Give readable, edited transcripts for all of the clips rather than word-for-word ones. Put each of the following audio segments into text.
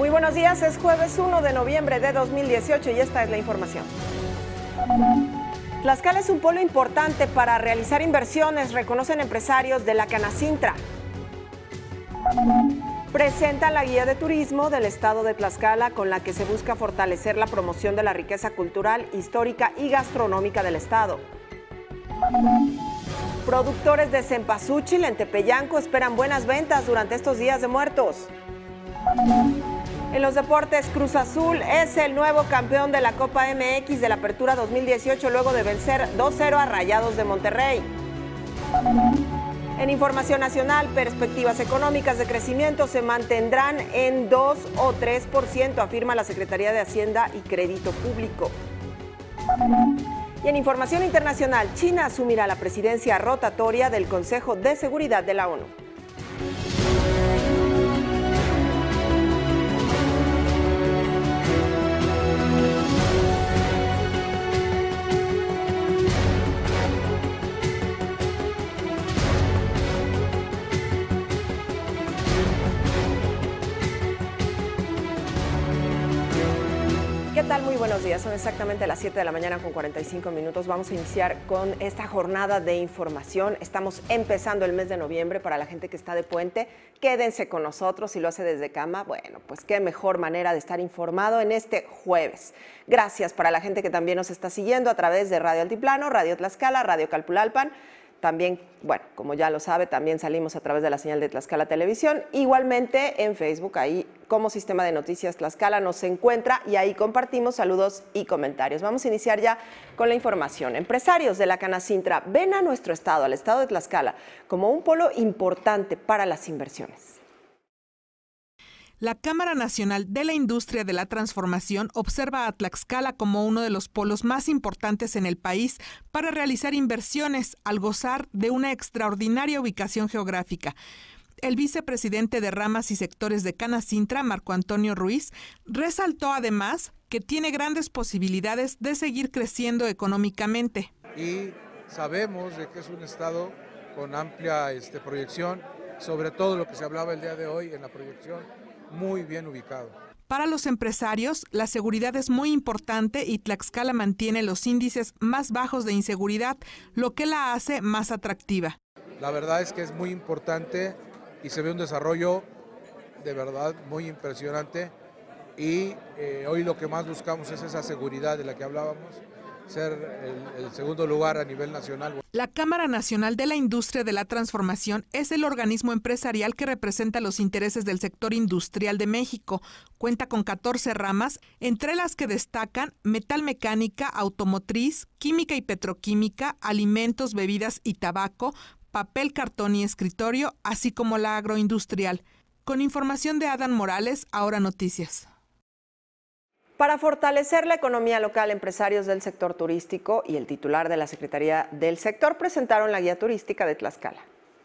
Muy buenos días, es jueves 1 de noviembre de 2018 y esta es la información. Tlaxcala es un polo importante para realizar inversiones, reconocen empresarios de la Canacintra. Presentan la guía de turismo del estado de Tlaxcala con la que se busca fortalecer la promoción de la riqueza cultural, histórica y gastronómica del estado. Productores de cempasúchil en Tepeyanco esperan buenas ventas durante estos días de muertos. En los deportes, Cruz Azul es el nuevo campeón de la Copa MX de la Apertura 2018 luego de vencer 2-0 a Rayados de Monterrey. En información nacional, perspectivas económicas de crecimiento se mantendrán en 2 o 3%, afirma la Secretaría de Hacienda y Crédito Público. Y en información internacional, China asumirá la presidencia rotatoria del Consejo de Seguridad de la ONU. ¿Qué tal? Muy buenos días. Son exactamente las 7 de la mañana con 45 minutos. Vamos a iniciar con esta jornada de información. Estamos empezando el mes de noviembre. Para la gente que está de puente, quédense con nosotros. Si lo hace desde cama, bueno, pues qué mejor manera de estar informado en este jueves. Gracias para la gente que también nos está siguiendo a través de Radio Altiplano, Radio Tlaxcala, Radio Calpulalpan. También, bueno, como ya lo sabe, también salimos a través de la señal de Tlaxcala Televisión. Igualmente en Facebook, ahí como Sistema de Noticias Tlaxcala nos encuentra y ahí compartimos saludos y comentarios. Vamos a iniciar ya con la información. Empresarios de la Canacintra ven a nuestro estado, al estado de Tlaxcala, como un polo importante para las inversiones. La Cámara Nacional de la Industria de la Transformación observa a Tlaxcala como uno de los polos más importantes en el país para realizar inversiones al gozar de una extraordinaria ubicación geográfica. El vicepresidente de Ramas y Sectores de Canacintra, Marco Antonio Ruiz, resaltó además que tiene grandes posibilidades de seguir creciendo económicamente. Y sabemos de que es un estado con amplia proyección, sobre todo lo que se hablaba el día de hoy en la proyección, muy bien ubicado. Para los empresarios, la seguridad es muy importante y Tlaxcala mantiene los índices más bajos de inseguridad, lo que la hace más atractiva. La verdad es que es muy importante y se ve un desarrollo de verdad muy impresionante y hoy lo que más buscamos es esa seguridad de la que hablábamos, ser el segundo lugar a nivel nacional. La Cámara Nacional de la Industria de la Transformación es el organismo empresarial que representa los intereses del sector industrial de México. Cuenta con 14 ramas, entre las que destacan metalmecánica, automotriz, química y petroquímica, alimentos, bebidas y tabaco, papel, cartón y escritorio, así como la agroindustrial. Con información de Adán Morales, Ahora Noticias. Para fortalecer la economía local, empresarios del sector turístico y el titular de la Secretaría del Sector presentaron la guía turística de Tlaxcala.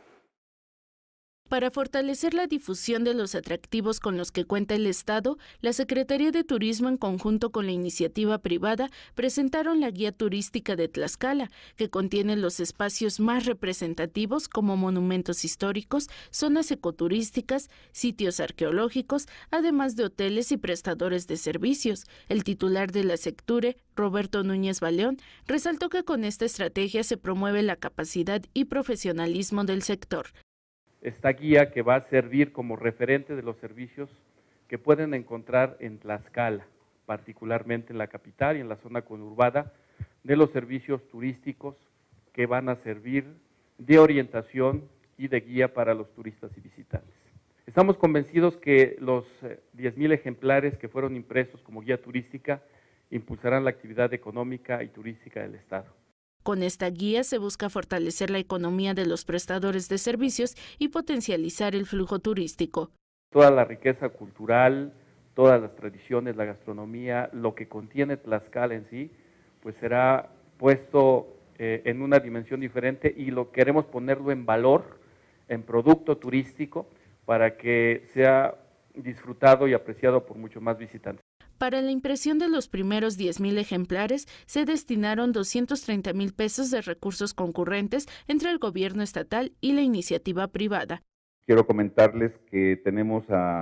Para fortalecer la difusión de los atractivos con los que cuenta el Estado, la Secretaría de Turismo, en conjunto con la iniciativa privada, presentaron la guía turística de Tlaxcala, que contiene los espacios más representativos como monumentos históricos, zonas ecoturísticas, sitios arqueológicos, además de hoteles y prestadores de servicios. El titular de la Secture, Roberto Núñez Baleón, resaltó que con esta estrategia se promueve la capacidad y profesionalismo del sector. Esta guía que va a servir como referente de los servicios que pueden encontrar en Tlaxcala, particularmente en la capital y en la zona conurbada, de los servicios turísticos que van a servir de orientación y de guía para los turistas y visitantes. Estamos convencidos que los 10,000 ejemplares que fueron impresos como guía turística impulsarán la actividad económica y turística del Estado. Con esta guía se busca fortalecer la economía de los prestadores de servicios y potencializar el flujo turístico. Toda la riqueza cultural, todas las tradiciones, la gastronomía, lo que contiene Tlaxcala en sí, pues será puesto en una dimensión diferente y lo queremos ponerlo en valor, en producto turístico, para que sea disfrutado y apreciado por muchos más visitantes. Para la impresión de los primeros 10,000 ejemplares, se destinaron 230,000 pesos de recursos concurrentes entre el gobierno estatal y la iniciativa privada. Quiero comentarles que tenemos a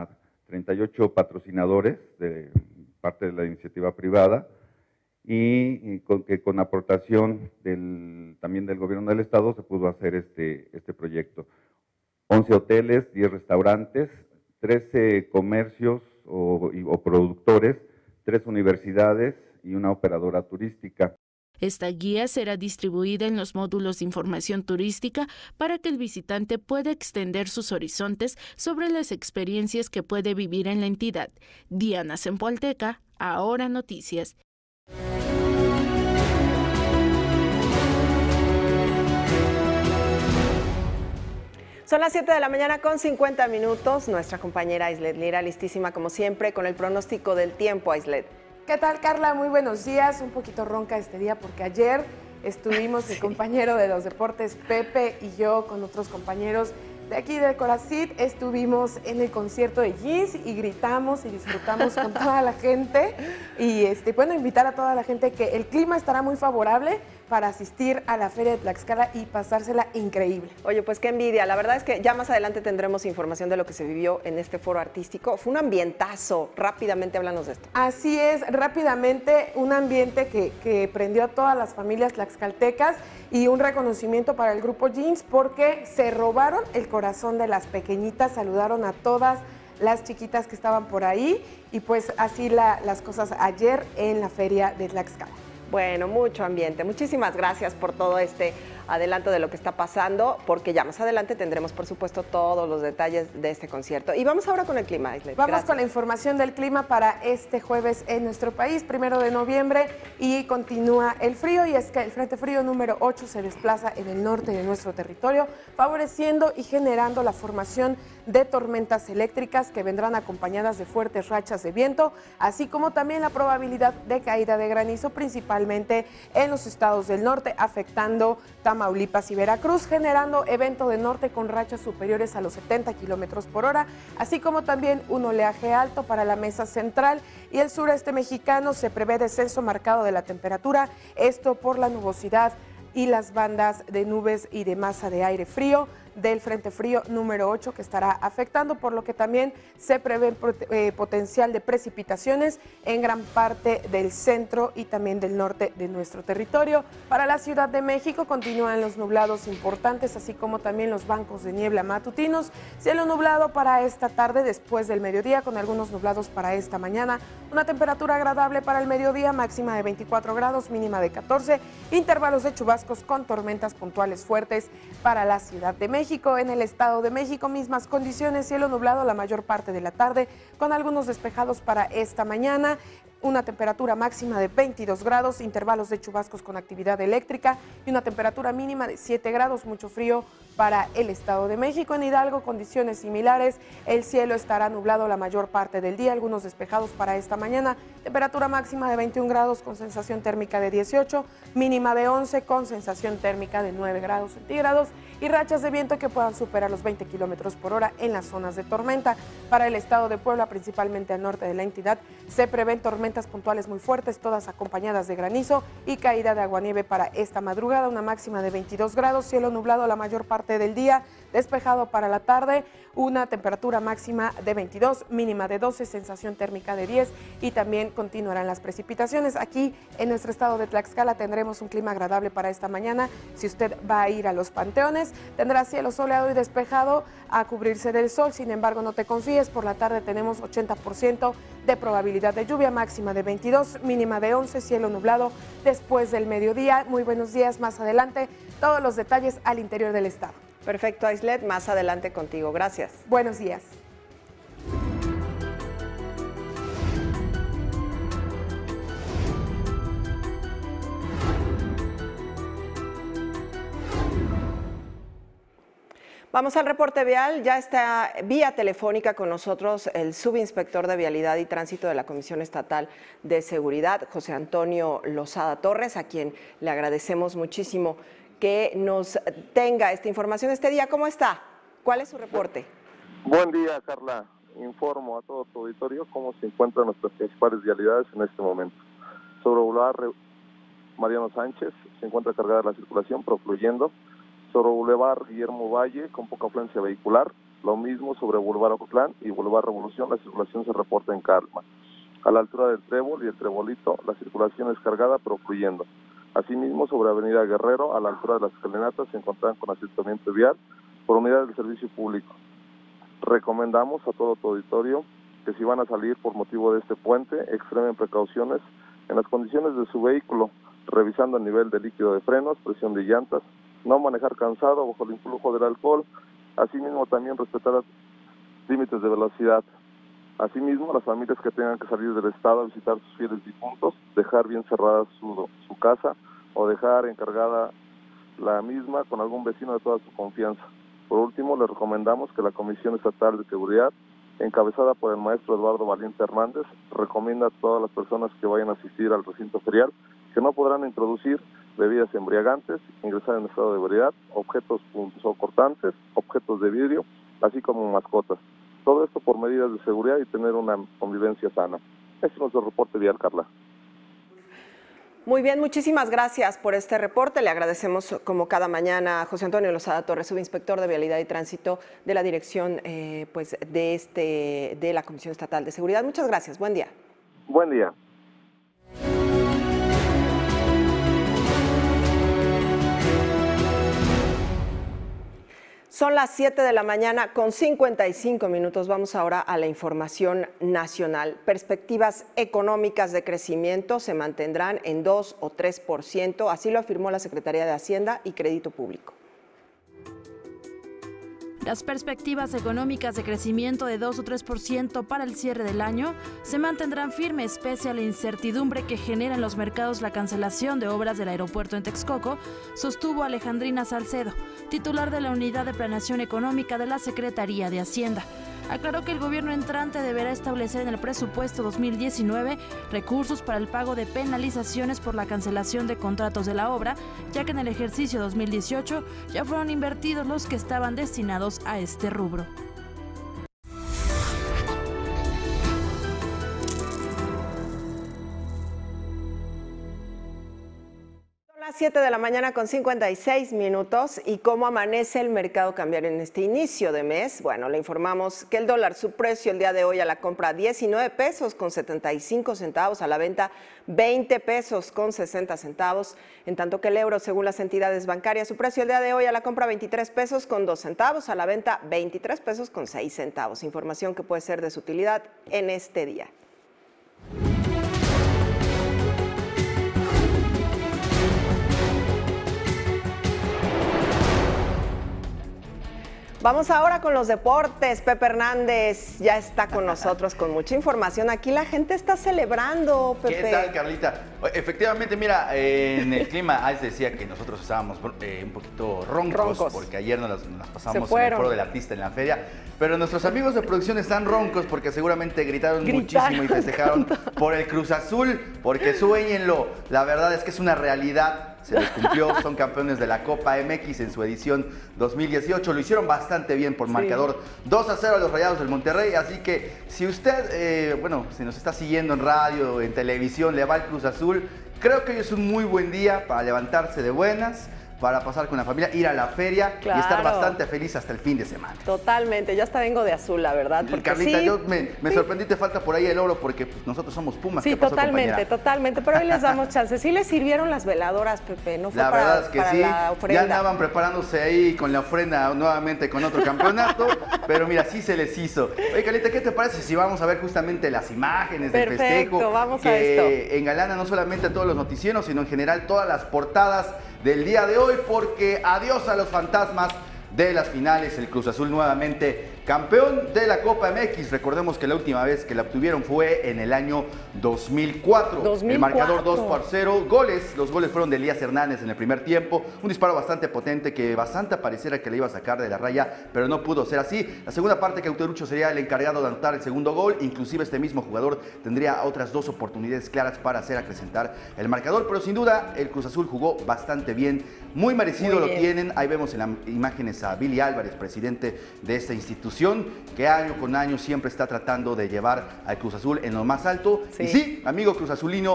38 patrocinadores de parte de la iniciativa privada y con aportación también del gobierno del estado se pudo hacer este proyecto. 11 hoteles, 10 restaurantes, 13 comercios o productores, 3 universidades y una operadora turística. Esta guía será distribuida en los módulos de información turística para que el visitante pueda extender sus horizontes sobre las experiencias que puede vivir en la entidad. Diana Zempoalteca, Ahora Noticias. Son las 7 de la mañana con 50 minutos. Nuestra compañera Aislet Lira, listísima como siempre, con el pronóstico del tiempo. Aislet. ¿Qué tal, Carla? Muy buenos días. Un poquito ronca este día porque ayer estuvimos mi compañero de los deportes, Pepe, y yo con otros compañeros de aquí de Coracit, estuvimos en el concierto de Jeans y gritamos y disfrutamos con toda la gente. Y bueno, invitar a toda la gente que el clima estará muy favorable para asistir a la Feria de Tlaxcala y pasársela increíble. Oye, pues qué envidia. La verdad es que ya más adelante tendremos información de lo que se vivió en este foro artístico. Fue un ambientazo. Rápidamente háblanos de esto. Así es, rápidamente un ambiente que prendió a todas las familias tlaxcaltecas y un reconocimiento para el grupo Jeans porque se robaron el corazón de las pequeñitas, saludaron a todas las chiquitas que estaban por ahí y pues así las cosas ayer en la Feria de Tlaxcala. Bueno, mucho ambiente. Muchísimas gracias por todo este adelanto de lo que está pasando, porque ya más adelante tendremos, por supuesto, todos los detalles de este concierto. Y vamos ahora con el clima, Aislet. Vamos con la información del clima para este jueves en nuestro país, 1 de noviembre, y continúa el frío, y es que el Frente Frío número 8 se desplaza en el norte de nuestro territorio, favoreciendo y generando la formación de tormentas eléctricas que vendrán acompañadas de fuertes rachas de viento, así como también la probabilidad de caída de granizo, principalmente en los estados del norte, afectando Tamaulipas y Veracruz, generando evento de norte con rachas superiores a los 70 kilómetros por hora, así como también un oleaje alto para la mesa central y el sureste mexicano. Se prevé descenso marcado de la temperatura, esto por la nubosidad y las bandas de nubes y de masa de aire frío del Frente Frío número 8 que estará afectando, por lo que también se prevé potencial de precipitaciones en gran parte del centro y también del norte de nuestro territorio. Para la Ciudad de México continúan los nublados importantes, así como también los bancos de niebla matutinos. Cielo nublado para esta tarde después del mediodía, con algunos nublados para esta mañana. Una temperatura agradable para el mediodía, máxima de 24 grados, mínima de 14. Intervalos de chubascos con tormentas puntuales fuertes para la Ciudad de México. En el Estado de México, mismas condiciones, cielo nublado la mayor parte de la tarde, con algunos despejados para esta mañana. Una temperatura máxima de 22 grados, intervalos de chubascos con actividad eléctrica y una temperatura mínima de 7 grados, mucho frío para el Estado de México. En Hidalgo, condiciones similares, el cielo estará nublado la mayor parte del día, algunos despejados para esta mañana, temperatura máxima de 21 grados con sensación térmica de 18, mínima de 11 con sensación térmica de 9 grados centígrados y rachas de viento que puedan superar los 20 kilómetros por hora en las zonas de tormenta. Para el Estado de Puebla, principalmente al norte de la entidad, se prevén tormentas puntuales muy fuertes, todas acompañadas de granizo y caída de aguanieve para esta madrugada, una máxima de 22 grados, cielo nublado la mayor parte del día, despejado para la tarde, una temperatura máxima de 22, mínima de 12, sensación térmica de 10 y también continuarán las precipitaciones. Aquí en nuestro estado de Tlaxcala tendremos un clima agradable para esta mañana. Si usted va a ir a los panteones, tendrá cielo soleado y despejado a cubrirse del sol. Sin embargo, no te confíes, por la tarde tenemos 80% de probabilidad de lluvia, máxima de 22, mínima de 11, cielo nublado después del mediodía. Muy buenos días, más adelante todos los detalles al interior del estado. Perfecto, Aislet, más adelante contigo. Gracias. Buenos días. Vamos al reporte vial. Ya está vía telefónica con nosotros el subinspector de Vialidad y Tránsito de la Comisión Estatal de Seguridad, José Antonio Lozada Torres, a quien le agradecemos muchísimo que nos tenga esta información este día. ¿Cómo está? ¿Cuál es su reporte? Buen día, Carla. Informo a todo tu auditorio cómo se encuentran nuestras principales vialidades en este momento. Sobre Boulevard Mariano Sánchez se encuentra cargada la circulación, profluyendo. Sobre Boulevard Guillermo Valle, con poca afluencia vehicular. Lo mismo sobre Boulevard Ocotlán y Boulevard Revolución, la circulación se reporta en calma. A la altura del Trébol y el Trebolito, la circulación es cargada pero fluyendo. Asimismo, sobre Avenida Guerrero, a la altura de las escalinatas, se encontrarán con asentamiento vial por unidad del servicio público. Recomendamos a todo tu auditorio que si van a salir por motivo de este puente, extremen precauciones en las condiciones de su vehículo, revisando el nivel de líquido de frenos, presión de llantas, no manejar cansado bajo el influjo del alcohol, asimismo también respetar los límites de velocidad. Asimismo, las familias que tengan que salir del estado a visitar sus fieles difuntos, dejar bien cerrada su casa o dejar encargada la misma con algún vecino de toda su confianza. Por último, les recomendamos que la Comisión Estatal de Seguridad, encabezada por el maestro Eduardo Valiente Hernández, recomienda a todas las personas que vayan a asistir al recinto ferial que no podrán introducir bebidas embriagantes, ingresar en estado de ebriedad, objetos punzocortantes, objetos de vidrio, así como mascotas. Todo esto por medidas de seguridad y tener una convivencia sana. Este es nuestro reporte vial, Carla. Muy bien, muchísimas gracias por este reporte. Le agradecemos como cada mañana a José Antonio Lozada Torres, subinspector de Vialidad y Tránsito de la Dirección de la Comisión Estatal de Seguridad. Muchas gracias. Buen día. Buen día. Son las 7 de la mañana con 55 minutos. Vamos ahora a la información nacional. Perspectivas económicas de crecimiento se mantendrán en 2 o 3%, así lo afirmó la Secretaría de Hacienda y Crédito Público. Las perspectivas económicas de crecimiento de 2 o 3% para el cierre del año se mantendrán firmes pese a la incertidumbre que genera en los mercados la cancelación de obras del aeropuerto en Texcoco, sostuvo Alejandrina Salcedo, titular de la Unidad de Planeación Económica de la Secretaría de Hacienda. Aclaró que el gobierno entrante deberá establecer en el presupuesto 2019 recursos para el pago de penalizaciones por la cancelación de contratos de la obra, ya que en el ejercicio 2018 ya fueron invertidos los que estaban destinados a este rubro. Las 7 de la mañana con 56 minutos. ¿Y cómo amanece el mercado cambiario en este inicio de mes? Bueno, le informamos que el dólar, su precio el día de hoy a la compra 19 pesos con 75 centavos, a la venta 20 pesos con 60 centavos, en tanto que el euro, según las entidades bancarias, su precio el día de hoy a la compra 23 pesos con 2 centavos, a la venta 23 pesos con 6 centavos. Información que puede ser de su utilidad en este día. Vamos ahora con los deportes. Pepe Hernández ya está con nosotros con mucha información. Aquí la gente está celebrando, Pepe. ¿Qué tal, Carlita? Efectivamente, mira, en el clima, Alex decía que nosotros estábamos un poquito roncos porque ayer nos las pasamos en el Foro del Artista en la feria, pero nuestros amigos de producción están roncos porque seguramente gritaron muchísimo y festejaron por el Cruz Azul, porque suéñenlo. La verdad es que es una realidad. Se les cumplió, son campeones de la Copa MX en su edición 2018. Lo hicieron bastante bien por marcador 2-0 a los Rayados del Monterrey. Así que si usted, si nos está siguiendo en radio, en televisión, le va al Cruz Azul, creo que hoy es un muy buen día para levantarse de buenas, para pasar con la familia, ir a la feria y estar bastante feliz hasta el fin de semana. Totalmente, yo hasta vengo de azul, la verdad. Carlita, sí, yo me sorprendí, te falta por ahí el oro porque pues, nosotros somos Pumas. Sí, totalmente, pero hoy les damos chance. Sí les sirvieron las veladoras, Pepe, no fue la verdad es que sí, la ofrenda. Ya andaban preparándose ahí con la ofrenda nuevamente con otro campeonato, pero mira, sí se les hizo. Oye, Carlita, ¿qué te parece si vamos a ver justamente las imágenes del festejo? Vamos que a esto. Engalana no solamente a todos los noticieros, sino en general todas las portadas del día de hoy, porque adiós a los fantasmas de las finales. El Cruz Azul nuevamente campeón de la Copa MX. Recordemos que la última vez que la obtuvieron fue en el año 2004. El marcador 2-0. Los goles fueron de Elías Hernández en el primer tiempo. Un disparo bastante potente que bastante pareciera que le iba a sacar de la raya, pero no pudo ser así. La segunda parte, Cauterucho sería el encargado de anotar el segundo gol. Inclusive este mismo jugador tendría otras 2 oportunidades claras para hacer acrecentar el marcador, pero sin duda el Cruz Azul jugó bastante bien. Muy merecido lo tienen. Ahí vemos en las imágenes a Billy Álvarez, presidente de esta institución, que año con año siempre está tratando de llevar al Cruz Azul en lo más alto. Sí. Y sí, amigo Cruz Azulino,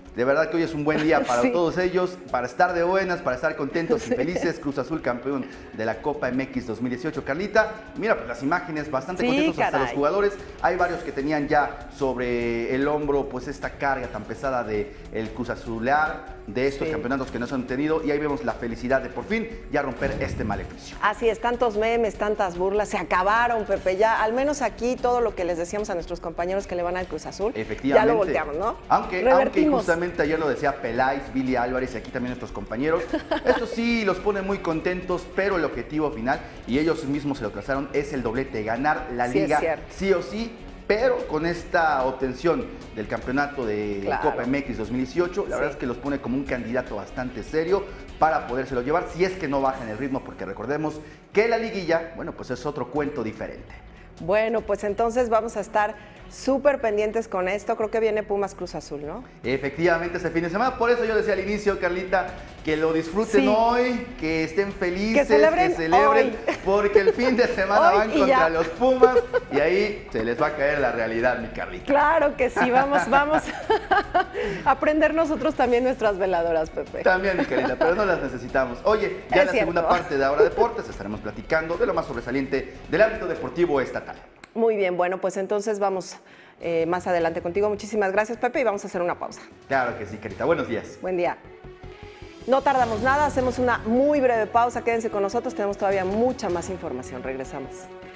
De verdad que hoy es un buen día para todos ellos, para estar de buenas, para estar contentos y felices. Cruz Azul campeón de la Copa MX 2018. Carlita, mira, pues las imágenes bastante contentos hasta los jugadores. Hay varios que tenían ya sobre el hombro pues esta carga tan pesada de el Cruz Azulear, de estos campeonatos que no se han tenido, y ahí vemos la felicidad de por fin ya romper este maleficio. Así es, tantos memes, tantas burlas, se acabaron, Pepe, ya al menos aquí todo lo que les decíamos a nuestros compañeros que le van al Cruz Azul, ya lo volteamos, ¿no? Aunque justamente ayer lo decía Peláez, Billy Álvarez y aquí también nuestros compañeros, esto sí los pone muy contentos, pero el objetivo final, y ellos mismos se lo trazaron, es el doblete, ganar la liga sí o sí. Pero con esta obtención del campeonato de Copa MX 2018, la verdad es que los pone como un candidato bastante serio para podérselo llevar, si es que no bajan el ritmo, porque recordemos que la liguilla, bueno, pues es otro cuento diferente. Bueno, pues entonces vamos a estar súper pendientes con esto. Creo que viene Pumas Cruz Azul, ¿no? Efectivamente, este fin de semana. Por eso yo decía al inicio, Carlita, que lo disfruten hoy, que estén felices, que celebren porque el fin de semana van contra los Pumas y ahí se les va a caer la realidad, mi Carlita. Claro que sí, vamos a aprender nosotros también nuestras veladoras, Pepe. También, mi Carlita, pero no las necesitamos. Oye, ya en la segunda parte de Ahora Deportes estaremos platicando de lo más sobresaliente del ámbito deportivo estatal. Muy bien, bueno, pues entonces vamos más adelante contigo. Muchísimas gracias, Pepe, y vamos a hacer una pausa. Claro que sí, Carita. Buenos días. Buen día. No tardamos nada, hacemos una muy breve pausa. Quédense con nosotros, tenemos todavía mucha más información. Regresamos.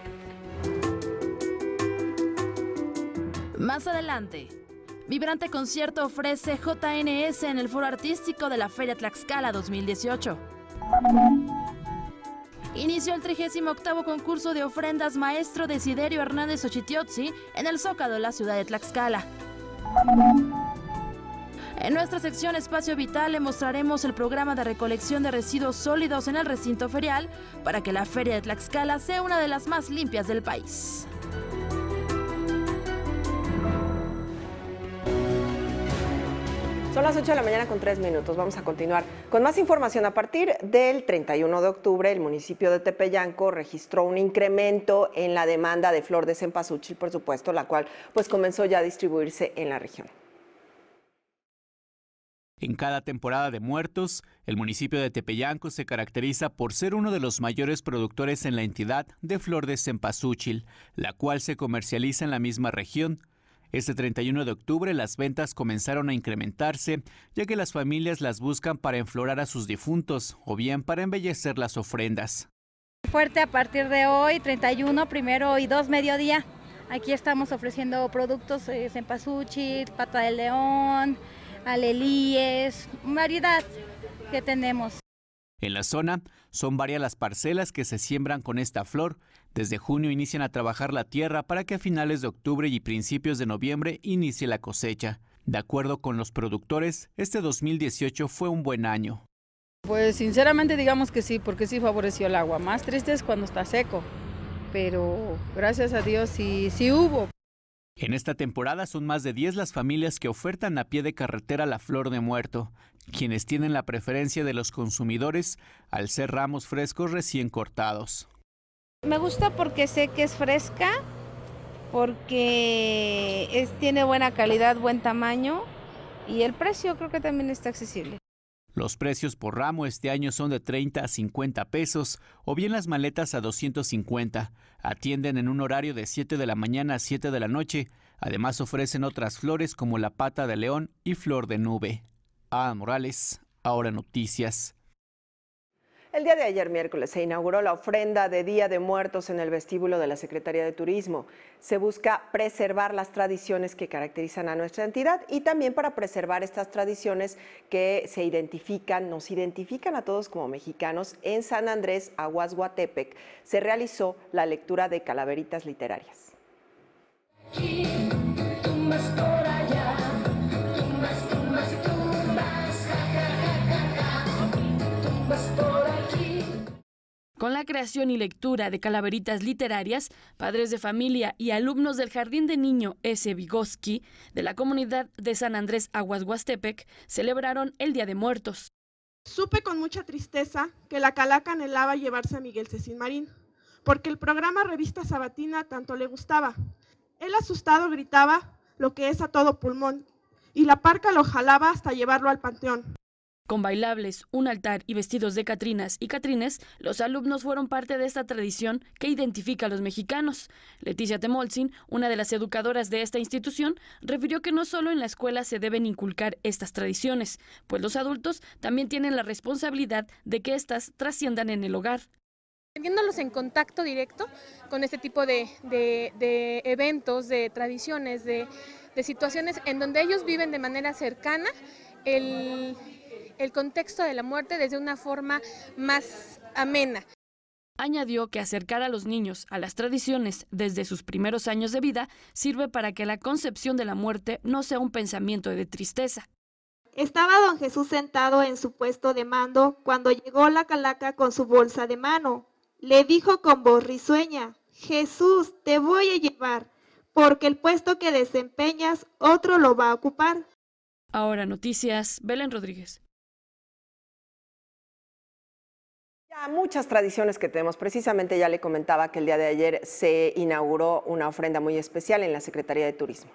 Más adelante, vibrante concierto ofrece JNS en el Foro Artístico de la Feria Tlaxcala 2018. Inició el 38º concurso de ofrendas Maestro Desiderio Hernández Ochitiotzi en el Zócalo de la ciudad de Tlaxcala. En nuestra sección Espacio Vital le mostraremos el programa de recolección de residuos sólidos en el recinto ferial para que la Feria de Tlaxcala sea una de las más limpias del país. Son las 8 de la mañana con 3 minutos. Vamos a continuar con más información. A partir del 31 de octubre, el municipio de Tepeyanco registró un incremento en la demanda de flor de cempasúchil, por supuesto, la cual pues comenzó ya a distribuirse en la región. En cada temporada de muertos, el municipio de Tepeyanco se caracteriza por ser uno de los mayores productores en la entidad de flor de cempasúchil, la cual se comercializa en la misma región. Este 31 de octubre las ventas comenzaron a incrementarse, ya que las familias las buscan para enflorar a sus difuntos o bien para embellecer las ofrendas. Fuerte a partir de hoy, 31, 1 y 2 mediodía. Aquí estamos ofreciendo productos cempasúchil, pata de león, alelíes, variedad que tenemos. En la zona son varias las parcelas que se siembran con esta flor. Desde junio inician a trabajar la tierra para que a finales de octubre y principios de noviembre inicie la cosecha. De acuerdo con los productores, este 2018 fue un buen año. Pues sinceramente digamos que sí, porque sí favoreció el agua. Más triste es cuando está seco, pero gracias a Dios sí hubo. En esta temporada son más de 10 las familias que ofertan a pie de carretera la flor de muerto, quienes tienen la preferencia de los consumidores al ser ramos frescos recién cortados. Me gusta porque sé que es fresca, porque tiene buena calidad, buen tamaño y el precio creo que también está accesible. Los precios por ramo este año son de 30 a 50 pesos o bien las maletas a 250. Atienden en un horario de 7 de la mañana a 7 de la noche. Además ofrecen otras flores como la pata de león y flor de nube. Ada Morales, Ahora Noticias. El día de ayer, miércoles, se inauguró la ofrenda de Día de Muertos en el vestíbulo de la Secretaría de Turismo. Se busca preservar las tradiciones que caracterizan a nuestra entidad y también para preservar estas tradiciones que nos identifican a todos como mexicanos. En San Andrés, Aguasguatepec, se realizó la lectura de calaveritas literarias. Con la creación y lectura de calaveritas literarias, padres de familia y alumnos del Jardín de Niño S. Vygotsky de la comunidad de San Andrés Aguasguastepec celebraron el Día de Muertos. Supe con mucha tristeza que la calaca anhelaba llevarse a Miguel Cecín Marín, porque el programa Revista Sabatina tanto le gustaba. Él asustado gritaba lo que es a todo pulmón, y la parca lo jalaba hasta llevarlo al panteón. Con bailables, un altar y vestidos de catrinas y catrines, los alumnos fueron parte de esta tradición que identifica a los mexicanos. Leticia Temolzin, una de las educadoras de esta institución, refirió que no solo en la escuela se deben inculcar estas tradiciones, pues los adultos también tienen la responsabilidad de que éstas trasciendan en el hogar. Teniéndolos en contacto directo con este tipo de eventos, de tradiciones, de situaciones en donde ellos viven de manera cercana el contexto de la muerte desde una forma más amena. Añadió que acercar a los niños a las tradiciones desde sus primeros años de vida sirve para que la concepción de la muerte no sea un pensamiento de tristeza. Estaba don Jesús sentado en su puesto de mando cuando llegó la calaca con su bolsa de mano. Le dijo con voz risueña: Jesús, te voy a llevar, porque el puesto que desempeñas otro lo va a ocupar. Ahora noticias, Belén Rodríguez. Muchas tradiciones que tenemos. Precisamente ya le comentaba que el día de ayer se inauguró una ofrenda muy especial en la Secretaría de Turismo.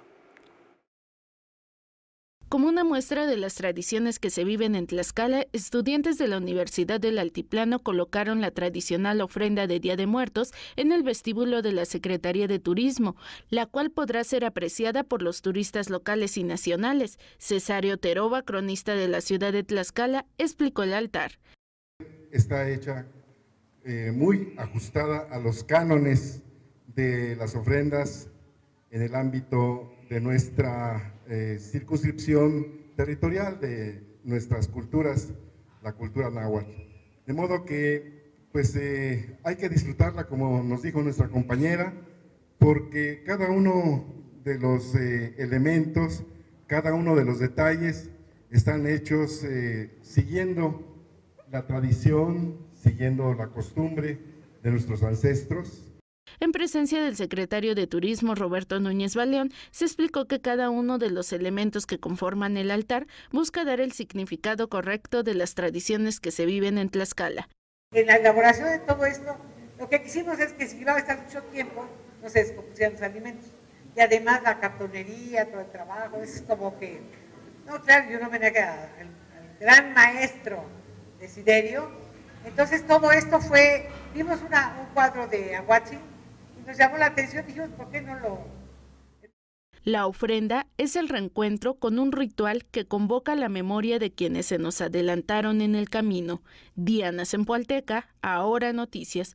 Como una muestra de las tradiciones que se viven en Tlaxcala, estudiantes de la Universidad del Altiplano colocaron la tradicional ofrenda de Día de Muertos en el vestíbulo de la Secretaría de Turismo, la cual podrá ser apreciada por los turistas locales y nacionales. Cesario Teroba, cronista de la ciudad de Tlaxcala, explicó el altar. Está hecha muy ajustada a los cánones de las ofrendas en el ámbito de nuestra circunscripción territorial, de nuestras culturas, la cultura náhuatl. De modo que pues hay que disfrutarla, como nos dijo nuestra compañera, porque cada uno de los elementos, cada uno de los detalles están hechos siguiendo la tradición, siguiendo la costumbre de nuestros ancestros. En presencia del secretario de Turismo, Roberto Núñez Baleón, se explicó que cada uno de los elementos que conforman el altar busca dar el significado correcto de las tradiciones que se viven en Tlaxcala. En la elaboración de todo esto, lo que quisimos es que si iba a estar mucho tiempo, no se descompusieran los alimentos. Y además la cartonería, todo el trabajo, es como que... No, claro, yo no venía al gran maestro Desiderio. Entonces todo esto fue, vimos un cuadro de Ahuatzin y nos llamó la atención, dijimos, ¿por qué no lo...? La ofrenda es el reencuentro con un ritual que convoca la memoria de quienes se nos adelantaron en el camino. Diana Zempoalteca, Ahora Noticias.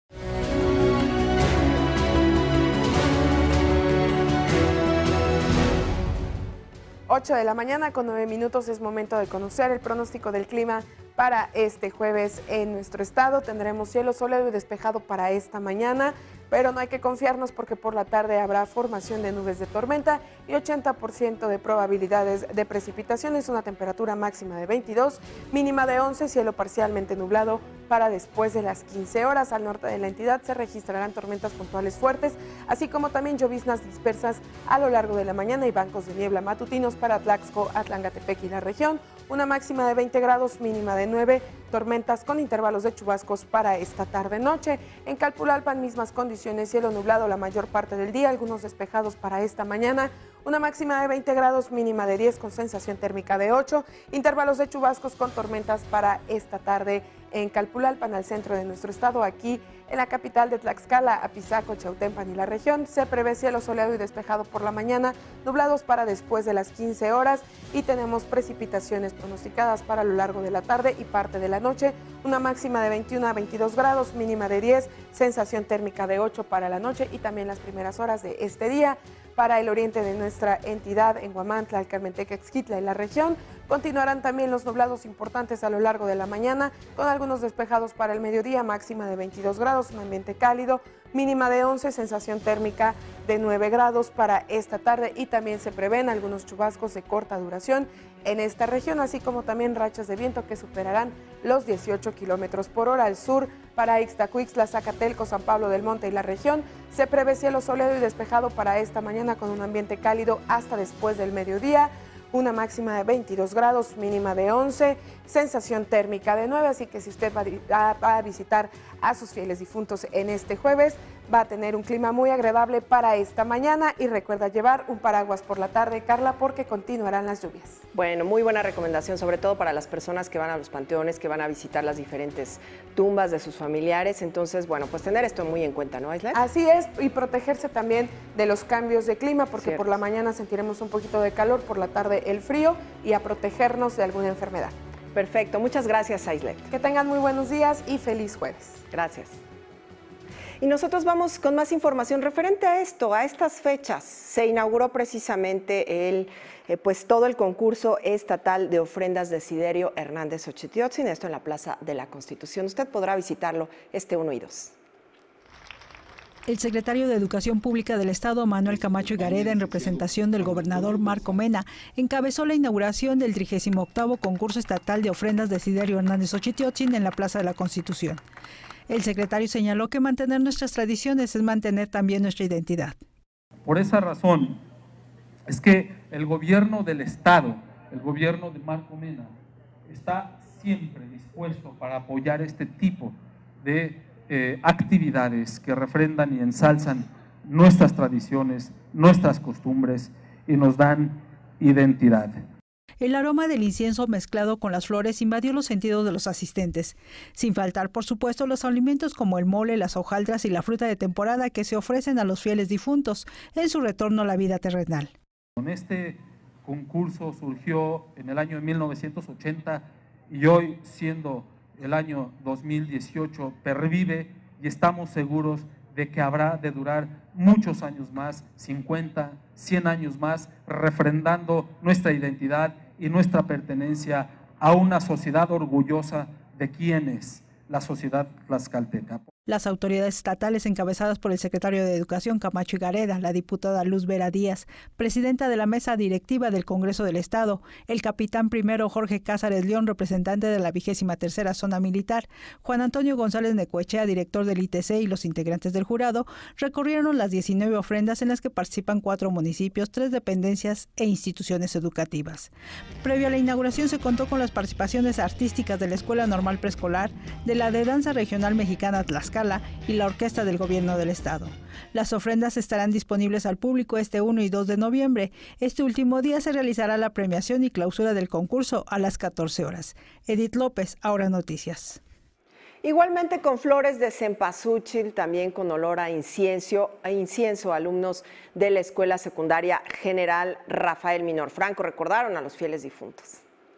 8 de la mañana con 9 minutos es momento de conocer el pronóstico del clima para este jueves en nuestro estado. Tendremos cielo soleado y despejado para esta mañana, pero no hay que confiarnos porque por la tarde habrá formación de nubes de tormenta y 80% de probabilidades de precipitaciones, una temperatura máxima de 22, mínima de 11, cielo parcialmente nublado para después de las 15 horas. Al norte de la entidad se registrarán tormentas puntuales fuertes, así como también lloviznas dispersas a lo largo de la mañana y bancos de niebla matutinos para Tlaxco, Atlangatepec y la región, una máxima de 20 grados, mínima de 9, tormentas con intervalos de chubascos para esta tarde-noche. En Calpulalpan, mismas condiciones, cielo nublado la mayor parte del día, algunos despejados para esta mañana, una máxima de 20 grados, mínima de 10 con sensación térmica de 8, intervalos de chubascos con tormentas para esta tarde en Calpulalpan, al centro de nuestro estado. Aquí en la capital de Tlaxcala, Apizaco, Chautempan y la región, se prevé cielo soleado y despejado por la mañana, nublados para después de las 15 horas y tenemos precipitaciones pronosticadas para lo largo de la tarde y parte de la noche, una máxima de 21 a 22 grados, mínima de 10, sensación térmica de 8 para la noche y también las primeras horas de este día. Para el oriente de nuestra entidad, en Huamantla, Alcarmenteca, Exquitla y la región, continuarán también los nublados importantes a lo largo de la mañana, con algunos despejados para el mediodía, máxima de 22 grados, un ambiente cálido, mínima de 11, sensación térmica de 9 grados para esta tarde y también se prevén algunos chubascos de corta duración en esta región, así como también rachas de viento que superarán los 18 kilómetros por hora. Al sur, para Ixtacuixtla, Zacatelco, San Pablo del Monte y la región, se prevé cielo soleado y despejado para esta mañana con un ambiente cálido hasta después del mediodía, una máxima de 22 grados, mínima de 11, sensación térmica de 9, así que si usted va a visitar a sus fieles difuntos en este jueves, va a tener un clima muy agradable para esta mañana y recuerda llevar un paraguas por la tarde, Carla, porque continuarán las lluvias. Bueno, muy buena recomendación, sobre todo para las personas que van a los panteones, que van a visitar las diferentes tumbas de sus familiares. Entonces, bueno, pues tener esto muy en cuenta, ¿no, Aislet? Así es, y protegerse también de los cambios de clima, porque Cierto. por la mañana sentiremos un poquito de calor, por la tarde el frío, y a protegernos de alguna enfermedad. Perfecto, muchas gracias, Aislet. Que tengan muy buenos días y feliz jueves. Gracias. Y nosotros vamos con más información referente a esto, a estas fechas. Se inauguró precisamente pues todo el concurso estatal de ofrendas de Desiderio Hernández Xochitiotzin, esto en la Plaza de la Constitución. Usted podrá visitarlo este 1 y 2. El secretario de Educación Pública del Estado, Manuel Camacho Higareda, en representación del gobernador Marco Mena, encabezó la inauguración del 38º concurso estatal de ofrendas de Desiderio Hernández Xochitiotzin en la Plaza de la Constitución. El secretario señaló que mantener nuestras tradiciones es mantener también nuestra identidad. Por esa razón es que el gobierno del Estado, el gobierno de Marco Mena, está siempre dispuesto para apoyar este tipo de actividades que refrendan y ensalzan nuestras tradiciones, nuestras costumbres y nos dan identidad. El aroma del incienso mezclado con las flores invadió los sentidos de los asistentes, sin faltar, por supuesto, los alimentos como el mole, las hojaldras y la fruta de temporada que se ofrecen a los fieles difuntos en su retorno a la vida terrenal. Este concurso surgió en el año 1980 y hoy, siendo el año 2018, pervive y estamos seguros de que habrá de durar muchos años más, 50, 100 años más, refrendando nuestra identidad y nuestra pertenencia a una sociedad orgullosa de quién es la sociedad tlaxcalteca. Las autoridades estatales encabezadas por el secretario de Educación, Camacho Higareda, la diputada Luz Vera Díaz, presidenta de la mesa directiva del Congreso del Estado, el capitán primero Jorge Cázares León, representante de la 23ª Zona Militar, Juan Antonio González Necoechea, director del ITC, y los integrantes del jurado, recorrieron las 19 ofrendas en las que participan 4 municipios, 3 dependencias e instituciones educativas. Previo a la inauguración se contó con las participaciones artísticas de la Escuela Normal Preescolar, de la de Danza Regional Mexicana Tlaxcala y la Orquesta del Gobierno del Estado. Las ofrendas estarán disponibles al público este 1 y 2 de noviembre. Este último día se realizará la premiación y clausura del concurso a las 14 horas. Edith López, Ahora Noticias. Igualmente con flores de cempasúchil, también con olor a incienso, alumnos de la Escuela Secundaria General Rafael Minor Franco recordaron a los fieles difuntos.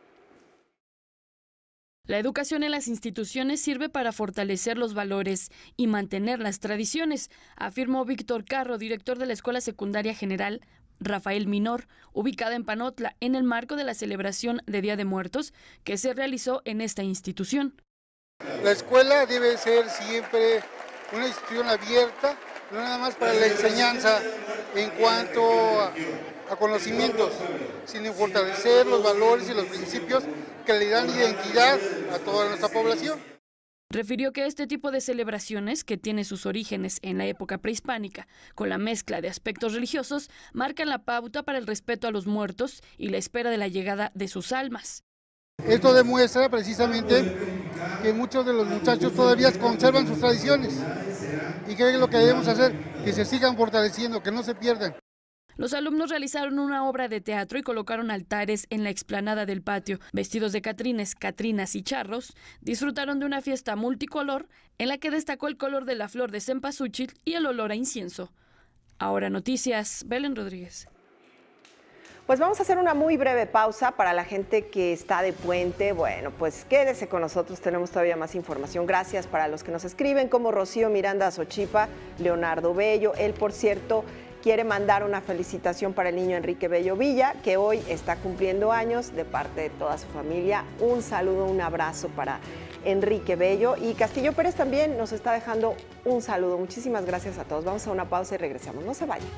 La educación en las instituciones sirve para fortalecer los valores y mantener las tradiciones, afirmó Víctor Carro, director de la Escuela Secundaria General Rafael Minor, ubicada en Panotla, en el marco de la celebración de Día de Muertos que se realizó en esta institución. La escuela debe ser siempre una institución abierta, no nada más para la enseñanza en cuanto a conocimientos, sino fortalecer los valores y los principios que le dan identidad a toda nuestra población. Refirió que este tipo de celebraciones, que tiene sus orígenes en la época prehispánica, con la mezcla de aspectos religiosos, marcan la pauta para el respeto a los muertos y la espera de la llegada de sus almas. Esto demuestra precisamente que muchos de los muchachos todavía conservan sus tradiciones y que es lo que debemos hacer, que se sigan fortaleciendo, que no se pierdan. Los alumnos realizaron una obra de teatro y colocaron altares en la explanada del patio. Vestidos de catrines, catrinas y charros, disfrutaron de una fiesta multicolor en la que destacó el color de la flor de cempasúchil y el olor a incienso. Ahora Noticias, Belén Rodríguez. Pues vamos a hacer una muy breve pausa para la gente que está de puente. Bueno, pues quédese con nosotros, tenemos todavía más información. Gracias para los que nos escriben, como Rocío Miranda Azochipa, Leonardo Bello. Él, por cierto, quiere mandar una felicitación para el niño Enrique Bello Villa, que hoy está cumpliendo años, de parte de toda su familia. Un saludo, un abrazo para Enrique Bello. Y Castillo Pérez también nos está dejando un saludo. Muchísimas gracias a todos. Vamos a una pausa y regresamos. No se vayan.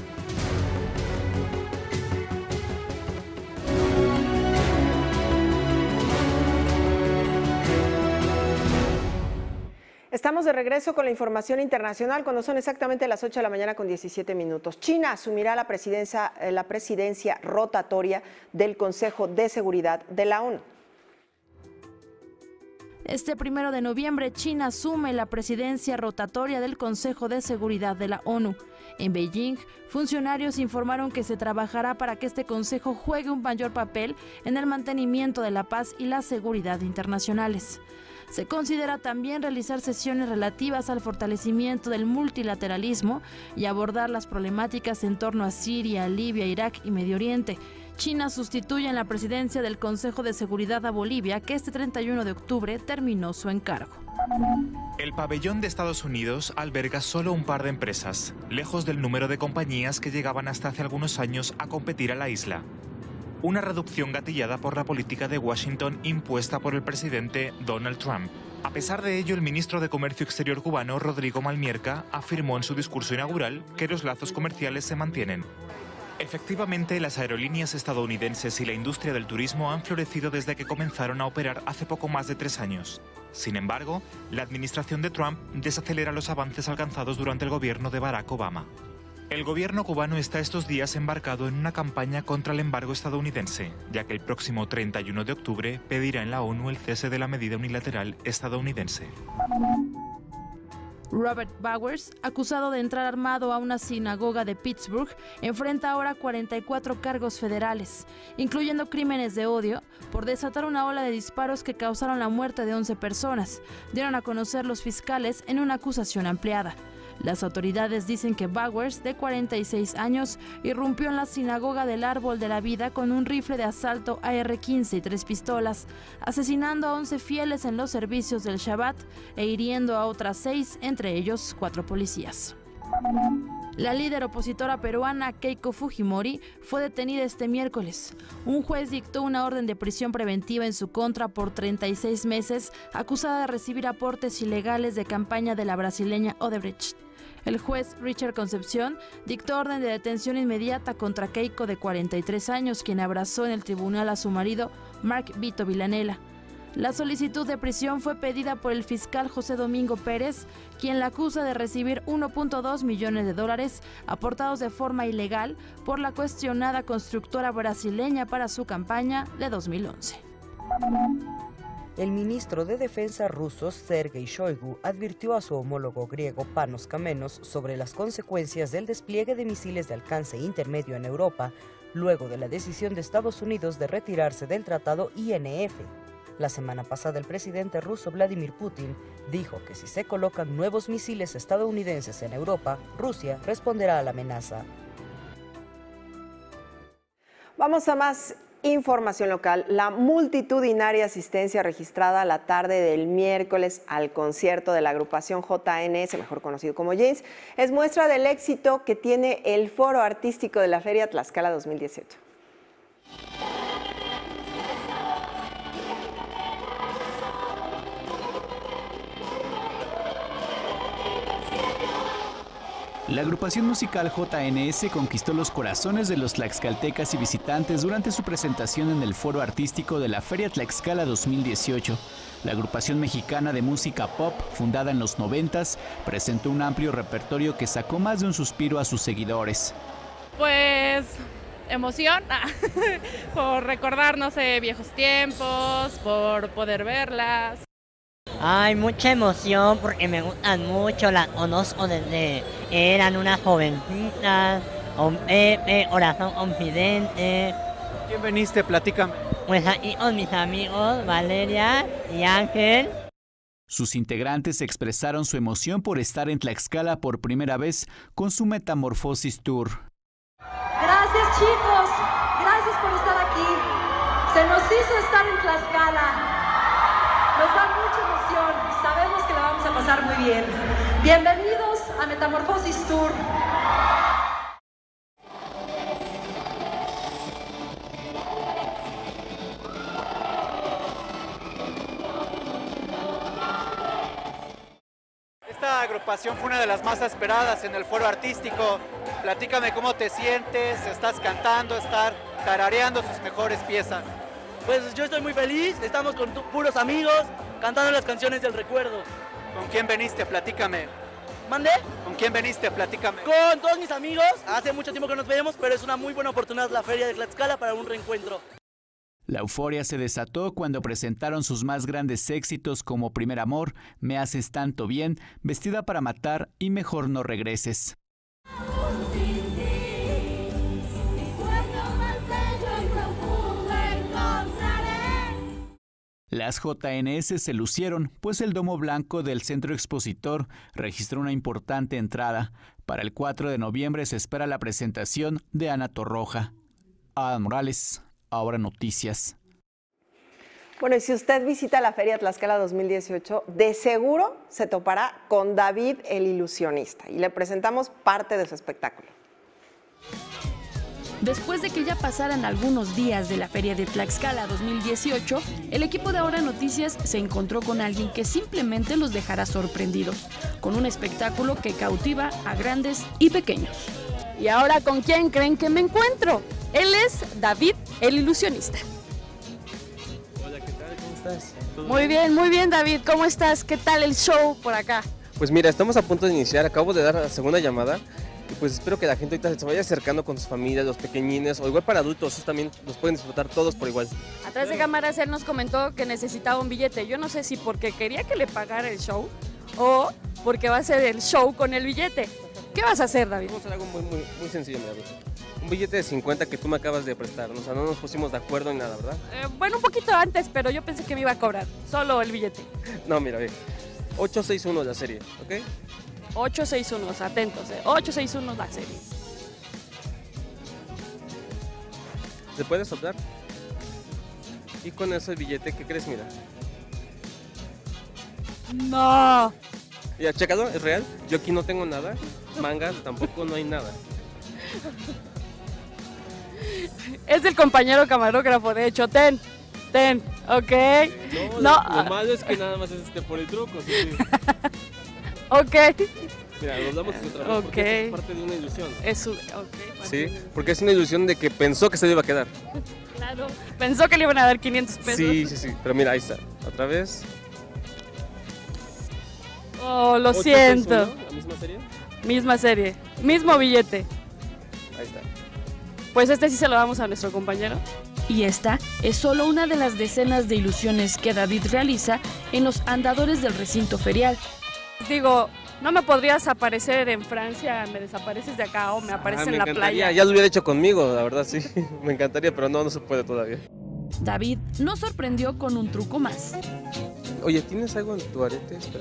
Estamos de regreso con la información internacional cuando son exactamente las 8 de la mañana con 17 minutos. China asumirá la presidencia rotatoria del Consejo de Seguridad de la ONU. Este 1 de noviembre, China asume la presidencia rotatoria del Consejo de Seguridad de la ONU. En Beijing, funcionarios informaron que se trabajará para que este consejo juegue un mayor papel en el mantenimiento de la paz y la seguridad internacionales. Se considera también realizar sesiones relativas al fortalecimiento del multilateralismo y abordar las problemáticas en torno a Siria, Libia, Irak y Medio Oriente. China sustituye en la presidencia del Consejo de Seguridad a Bolivia, que este 31 de octubre terminó su encargo. El pabellón de Estados Unidos alberga solo un par de empresas, lejos del número de compañías que llegaban hasta hace algunos años a competir a la isla. Una reducción gatillada por la política de Washington impuesta por el presidente Donald Trump. A pesar de ello, el ministro de Comercio Exterior cubano, Rodrigo Malmierca, afirmó en su discurso inaugural que los lazos comerciales se mantienen. Efectivamente, las aerolíneas estadounidenses y la industria del turismo han florecido desde que comenzaron a operar hace poco más de 3 años. Sin embargo, la administración de Trump desacelera los avances alcanzados durante el gobierno de Barack Obama. El gobierno cubano está estos días embarcado en una campaña contra el embargo estadounidense, ya que el próximo 31 de octubre pedirá en la ONU el cese de la medida unilateral estadounidense. Robert Bowers, acusado de entrar armado a una sinagoga de Pittsburgh, enfrenta ahora 44 cargos federales, incluyendo crímenes de odio, por desatar una ola de disparos que causaron la muerte de 11 personas, dieron a conocer los fiscales en una acusación ampliada. Las autoridades dicen que Bowers, de 46 años, irrumpió en la sinagoga del Árbol de la Vida con un rifle de asalto AR-15 y 3 pistolas, asesinando a 11 fieles en los servicios del Shabbat e hiriendo a otras 6, entre ellos 4 policías. La líder opositora peruana Keiko Fujimori fue detenida este miércoles. Un juez dictó una orden de prisión preventiva en su contra por 36 meses, acusada de recibir aportes ilegales de campaña de la brasileña Odebrecht. El juez Richard Concepción dictó orden de detención inmediata contra Keiko, de 43 años, quien abrazó en el tribunal a su marido, Mark Vito Villanela. La solicitud de prisión fue pedida por el fiscal José Domingo Pérez, quien la acusa de recibir 1.2 millones de dólares aportados de forma ilegal por la cuestionada constructora brasileña para su campaña de 2011. El ministro de Defensa ruso Sergei Shoigu advirtió a su homólogo griego Panos Kamenos sobre las consecuencias del despliegue de misiles de alcance intermedio en Europa, luego de la decisión de Estados Unidos de retirarse del tratado INF. La semana pasada, el presidente ruso Vladimir Putin dijo que si se colocan nuevos misiles estadounidenses en Europa, Rusia responderá a la amenaza. Vamos a más información local. La multitudinaria asistencia registrada la tarde del miércoles al concierto de la agrupación JNS, mejor conocido como Jeans, es muestra del éxito que tiene el Foro Artístico de la Feria Tlaxcala 2018. La agrupación musical JNS conquistó los corazones de los tlaxcaltecas y visitantes durante su presentación en el Foro Artístico de la Feria Tlaxcala 2018. La agrupación mexicana de música pop, fundada en los 90s, presentó un amplio repertorio que sacó más de un suspiro a sus seguidores. Pues emoción, por recordar, no sé, viejos tiempos, por poder verlas. Hay mucha emoción porque me gustan mucho, las conozco desde eran unas jovencitas, con Pepe, Corazón Confidente. ¿Quién veniste? Platícame. Pues aquí con mis amigos Valeria y Ángel. Sus integrantes expresaron su emoción por estar en Tlaxcala por primera vez con su Metamorfosis Tour. Gracias, chicos, gracias por estar aquí. Se nos hizo estar en Tlaxcala. Nos da mucha emoción, sabemos que la vamos a pasar muy bien. Bienvenidos a Metamorfosis Tour. Esta agrupación fue una de las más esperadas en el Foro Artístico. Platícame cómo te sientes, estás cantando, estar tarareando sus mejores piezas. Pues yo estoy muy feliz, estamos con puros amigos, cantando las canciones del recuerdo. ¿Con quién veniste? Platícame. ¿Mandé? ¿Con quién veniste? Platícame. Con todos mis amigos, hace mucho tiempo que nos vemos, pero es una muy buena oportunidad la Feria de Tlaxcala para un reencuentro. La euforia se desató cuando presentaron sus más grandes éxitos como Primer Amor, Me haces tanto bien, Vestida para matar y Mejor no regreses. Las JNS se lucieron, pues el Domo Blanco del Centro Expositor registró una importante entrada. Para el 4 de noviembre se espera la presentación de Ana Torroja. Adam Morales, Ahora Noticias. Bueno, y si usted visita la Feria Tlaxcala 2018, de seguro se topará con David el Ilusionista y le presentamos parte de su espectáculo. Después de que ya pasaran algunos días de la Feria de Tlaxcala 2018, el equipo de Ahora Noticias se encontró con alguien que simplemente los dejará sorprendidos, con un espectáculo que cautiva a grandes y pequeños. ¿Y ahora con quién creen que me encuentro? Él es David el Ilusionista. Hola, ¿qué tal? ¿Cómo estás? Muy bien David, ¿cómo estás? ¿Qué tal el show por acá? Pues mira, estamos a punto de iniciar, acabo de dar la segunda llamada. Y pues espero que la gente ahorita se vaya acercando con sus familias, los pequeñines, o igual para adultos, esos también los pueden disfrutar todos por igual. Atrás de cámaras él nos comentó que necesitaba un billete. Yo no sé si porque quería que le pagara el show o porque va a hacer el show con el billete. ¿Qué vas a hacer, David? Vamos a hacer algo muy sencillo, mira. Un billete de 50 que tú me acabas de prestar, o sea, no nos pusimos de acuerdo ni nada, ¿verdad? Bueno, un poquito antes, pero yo pensé que me iba a cobrar, solo el billete. No, mira, ve, 861 la serie, ¿ok? 861, atentos, 861 la serie. ¿Se puede soplar? Y con eso el billete, ¿qué crees? Mira. No. Ya, chécalo, es real. Yo aquí no tengo nada. Mangas, tampoco no hay nada. Es el compañero camarógrafo, de hecho, ten, ok. No. Lo malo es que nada más es por el truco, sí. Ok. Mira, nos damos otra vez porque es parte de una ilusión. Sí, porque es una ilusión de que pensó que se le iba a quedar. Claro, pensó que le iban a dar 500 pesos. Sí, pero mira, ahí está, otra vez. Oh, lo siento. ¿La misma serie? Misma serie, mismo billete. Ahí está. Pues este sí se lo damos a nuestro compañero. Y esta es solo una de las decenas de ilusiones que David realiza en los andadores del recinto ferial. Digo, no me podrías aparecer en Francia, me desapareces de acá o me apareces en la playa. Ya lo hubiera hecho conmigo, la verdad sí, me encantaría, pero no se puede todavía. David nos sorprendió con un truco más. Oye, ¿tienes algo en tu arete? Espera.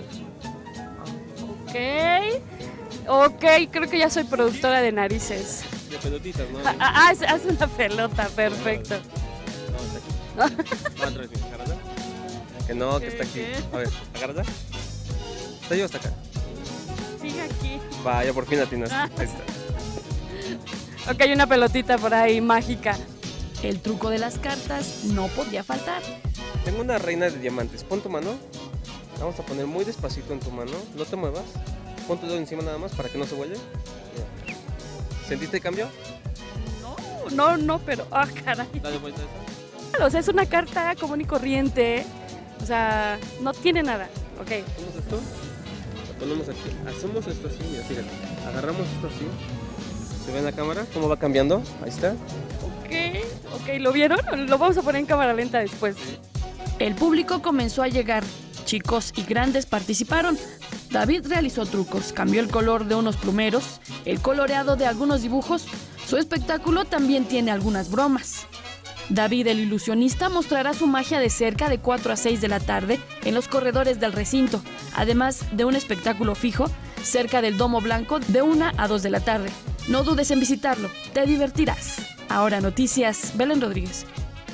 Ok, creo que ya soy productora de narices. De pelotitas, ¿no? Haz una pelota, perfecto. Vamos aquí. Vamos a agárrala. Que no, que está aquí. A ver, agárrala. ¿Está yo hasta acá? Sigue aquí. Vaya, por fin atinaste. Ahí está. Ok, una pelotita por ahí, mágica. El truco de las cartas no podía faltar. Tengo una reina de diamantes. Pon tu mano. Vamos a poner muy despacito en tu mano. No te muevas. Pon tu dedo encima nada más para que no se huele. ¿Sentiste el cambio? No, pero... caray. Dale vuelta a esa. O sea, es una carta común y corriente. O sea, no tiene nada. Ok. ¿Hacemos esto? Lo ponemos aquí. Hacemos esto así, mira, fíjate. Agarramos esto así. ¿Se ve en la cámara cómo va cambiando? Ahí está. Ok, ¿lo vieron? Lo vamos a poner en cámara lenta después. El público comenzó a llegar. Chicos y grandes participaron. David realizó trucos, cambió el color de unos plumeros, el coloreado de algunos dibujos. Su espectáculo también tiene algunas bromas. David el Ilusionista mostrará su magia de cerca de 4 a 6 de la tarde en los corredores del recinto, además de un espectáculo fijo cerca del Domo Blanco de 1 a 2 de la tarde. No dudes en visitarlo, te divertirás. Ahora Noticias, Belén Rodríguez.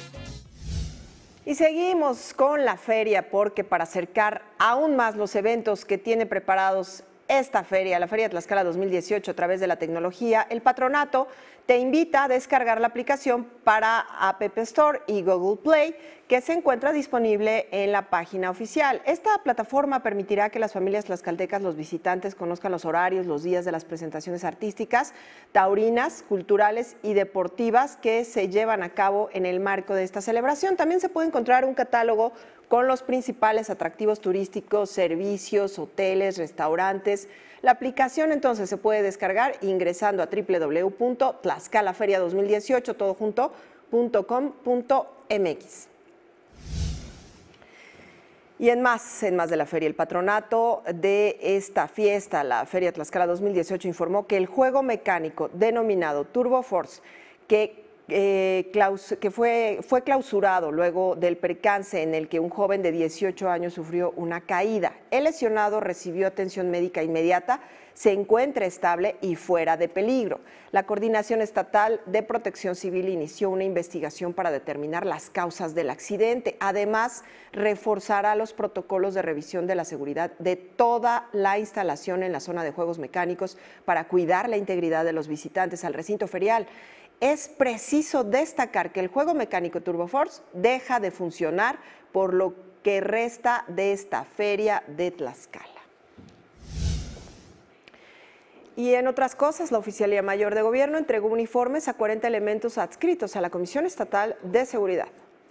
Y seguimos con la feria porque para acercar aún más los eventos que tiene preparados esta feria, la Feria de Tlaxcala 2018 a través de la tecnología, el patronato te invita a descargar la aplicación para App Store y Google Play que se encuentra disponible en la página oficial. Esta plataforma permitirá que las familias tlaxcaltecas, los visitantes, conozcan los horarios, los días de las presentaciones artísticas, taurinas, culturales y deportivas que se llevan a cabo en el marco de esta celebración. También se puede encontrar un catálogo con los principales atractivos turísticos, servicios, hoteles, restaurantes. La aplicación entonces se puede descargar ingresando a www.tlaxcalaferia2018 todojunto.com.mx. www.tlaxcala.mx. Y en más de la feria, el patronato de esta fiesta, la Feria Tlaxcala 2018, informó que el juego mecánico denominado Turbo Force, que fue clausurado luego del percance en el que un joven de 18 años sufrió una caída. El lesionado recibió atención médica inmediata, se encuentra estable y fuera de peligro. La Coordinación Estatal de Protección Civil inició una investigación para determinar las causas del accidente. Además, reforzará los protocolos de revisión de la seguridad de toda la instalación en la zona de juegos mecánicos para cuidar la integridad de los visitantes al recinto ferial. Es preciso destacar que el juego mecánico Turbo Force deja de funcionar por lo que resta de esta feria de Tlaxcala. Y en otras cosas, la Oficialía Mayor de Gobierno entregó uniformes a 40 elementos adscritos a la Comisión Estatal de Seguridad.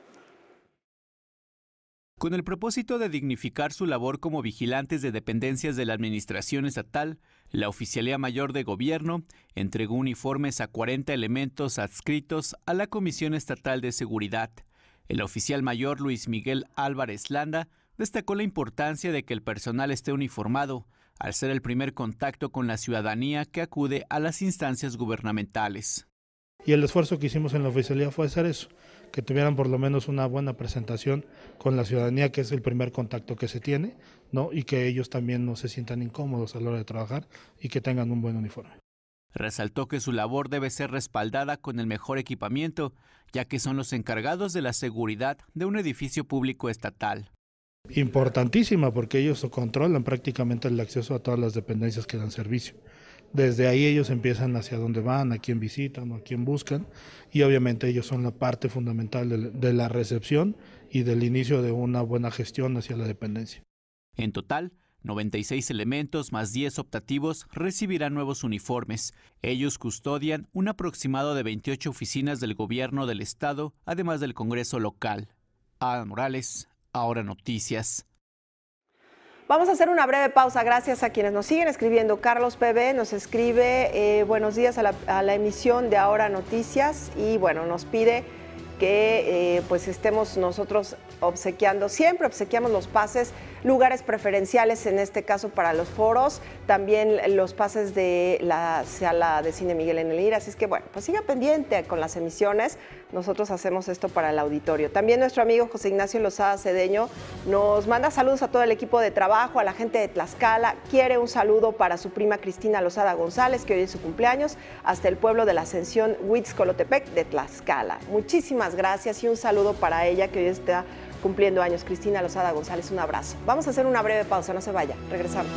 Con el propósito de dignificar su labor como vigilantes de dependencias de la Administración Estatal, la Oficialía Mayor de Gobierno entregó uniformes a 40 elementos adscritos a la Comisión Estatal de Seguridad. El oficial mayor Luis Miguel Álvarez Landa destacó la importancia de que el personal esté uniformado, al ser el primer contacto con la ciudadanía que acude a las instancias gubernamentales. Y el esfuerzo que hicimos en la oficialía fue hacer eso, que tuvieran por lo menos una buena presentación con la ciudadanía, que es el primer contacto que se tiene, ¿no? Y que ellos también no se sientan incómodos a la hora de trabajar y que tengan un buen uniforme. Resaltó que su labor debe ser respaldada con el mejor equipamiento, ya que son los encargados de la seguridad de un edificio público estatal. Importantísima, porque ellos controlan prácticamente el acceso a todas las dependencias que dan servicio. Desde ahí ellos empiezan hacia dónde van, a quién visitan o a quién buscan, y obviamente ellos son la parte fundamental de la recepción y del inicio de una buena gestión hacia la dependencia. En total, 96 elementos más 10 optativos recibirán nuevos uniformes. Ellos custodian un aproximado de 28 oficinas del gobierno del estado, además del Congreso local. Ada Morales, Ahora Noticias. Vamos a hacer una breve pausa, gracias a quienes nos siguen escribiendo. Carlos PB nos escribe buenos días a la emisión de Ahora Noticias y bueno, nos pide que pues estemos nosotros obsequiando, siempre obsequiamos los pases, lugares preferenciales en este caso para los foros, también los pases de la sala de cine Miguel en el IR, así es que bueno, pues siga pendiente con las emisiones, nosotros hacemos esto para el auditorio. También nuestro amigo José Ignacio Lozada Cedeño nos manda saludos a todo el equipo de trabajo, a la gente de Tlaxcala, quiere un saludo para su prima Cristina Lozada González, que hoy es su cumpleaños, hasta el pueblo de la Ascensión Huitzcolotepec de Tlaxcala. Muchísimas gracias y un saludo para ella que hoy está cumpliendo años. Cristina Lozada González, un abrazo. Vamos a hacer una breve pausa, no se vaya, regresamos.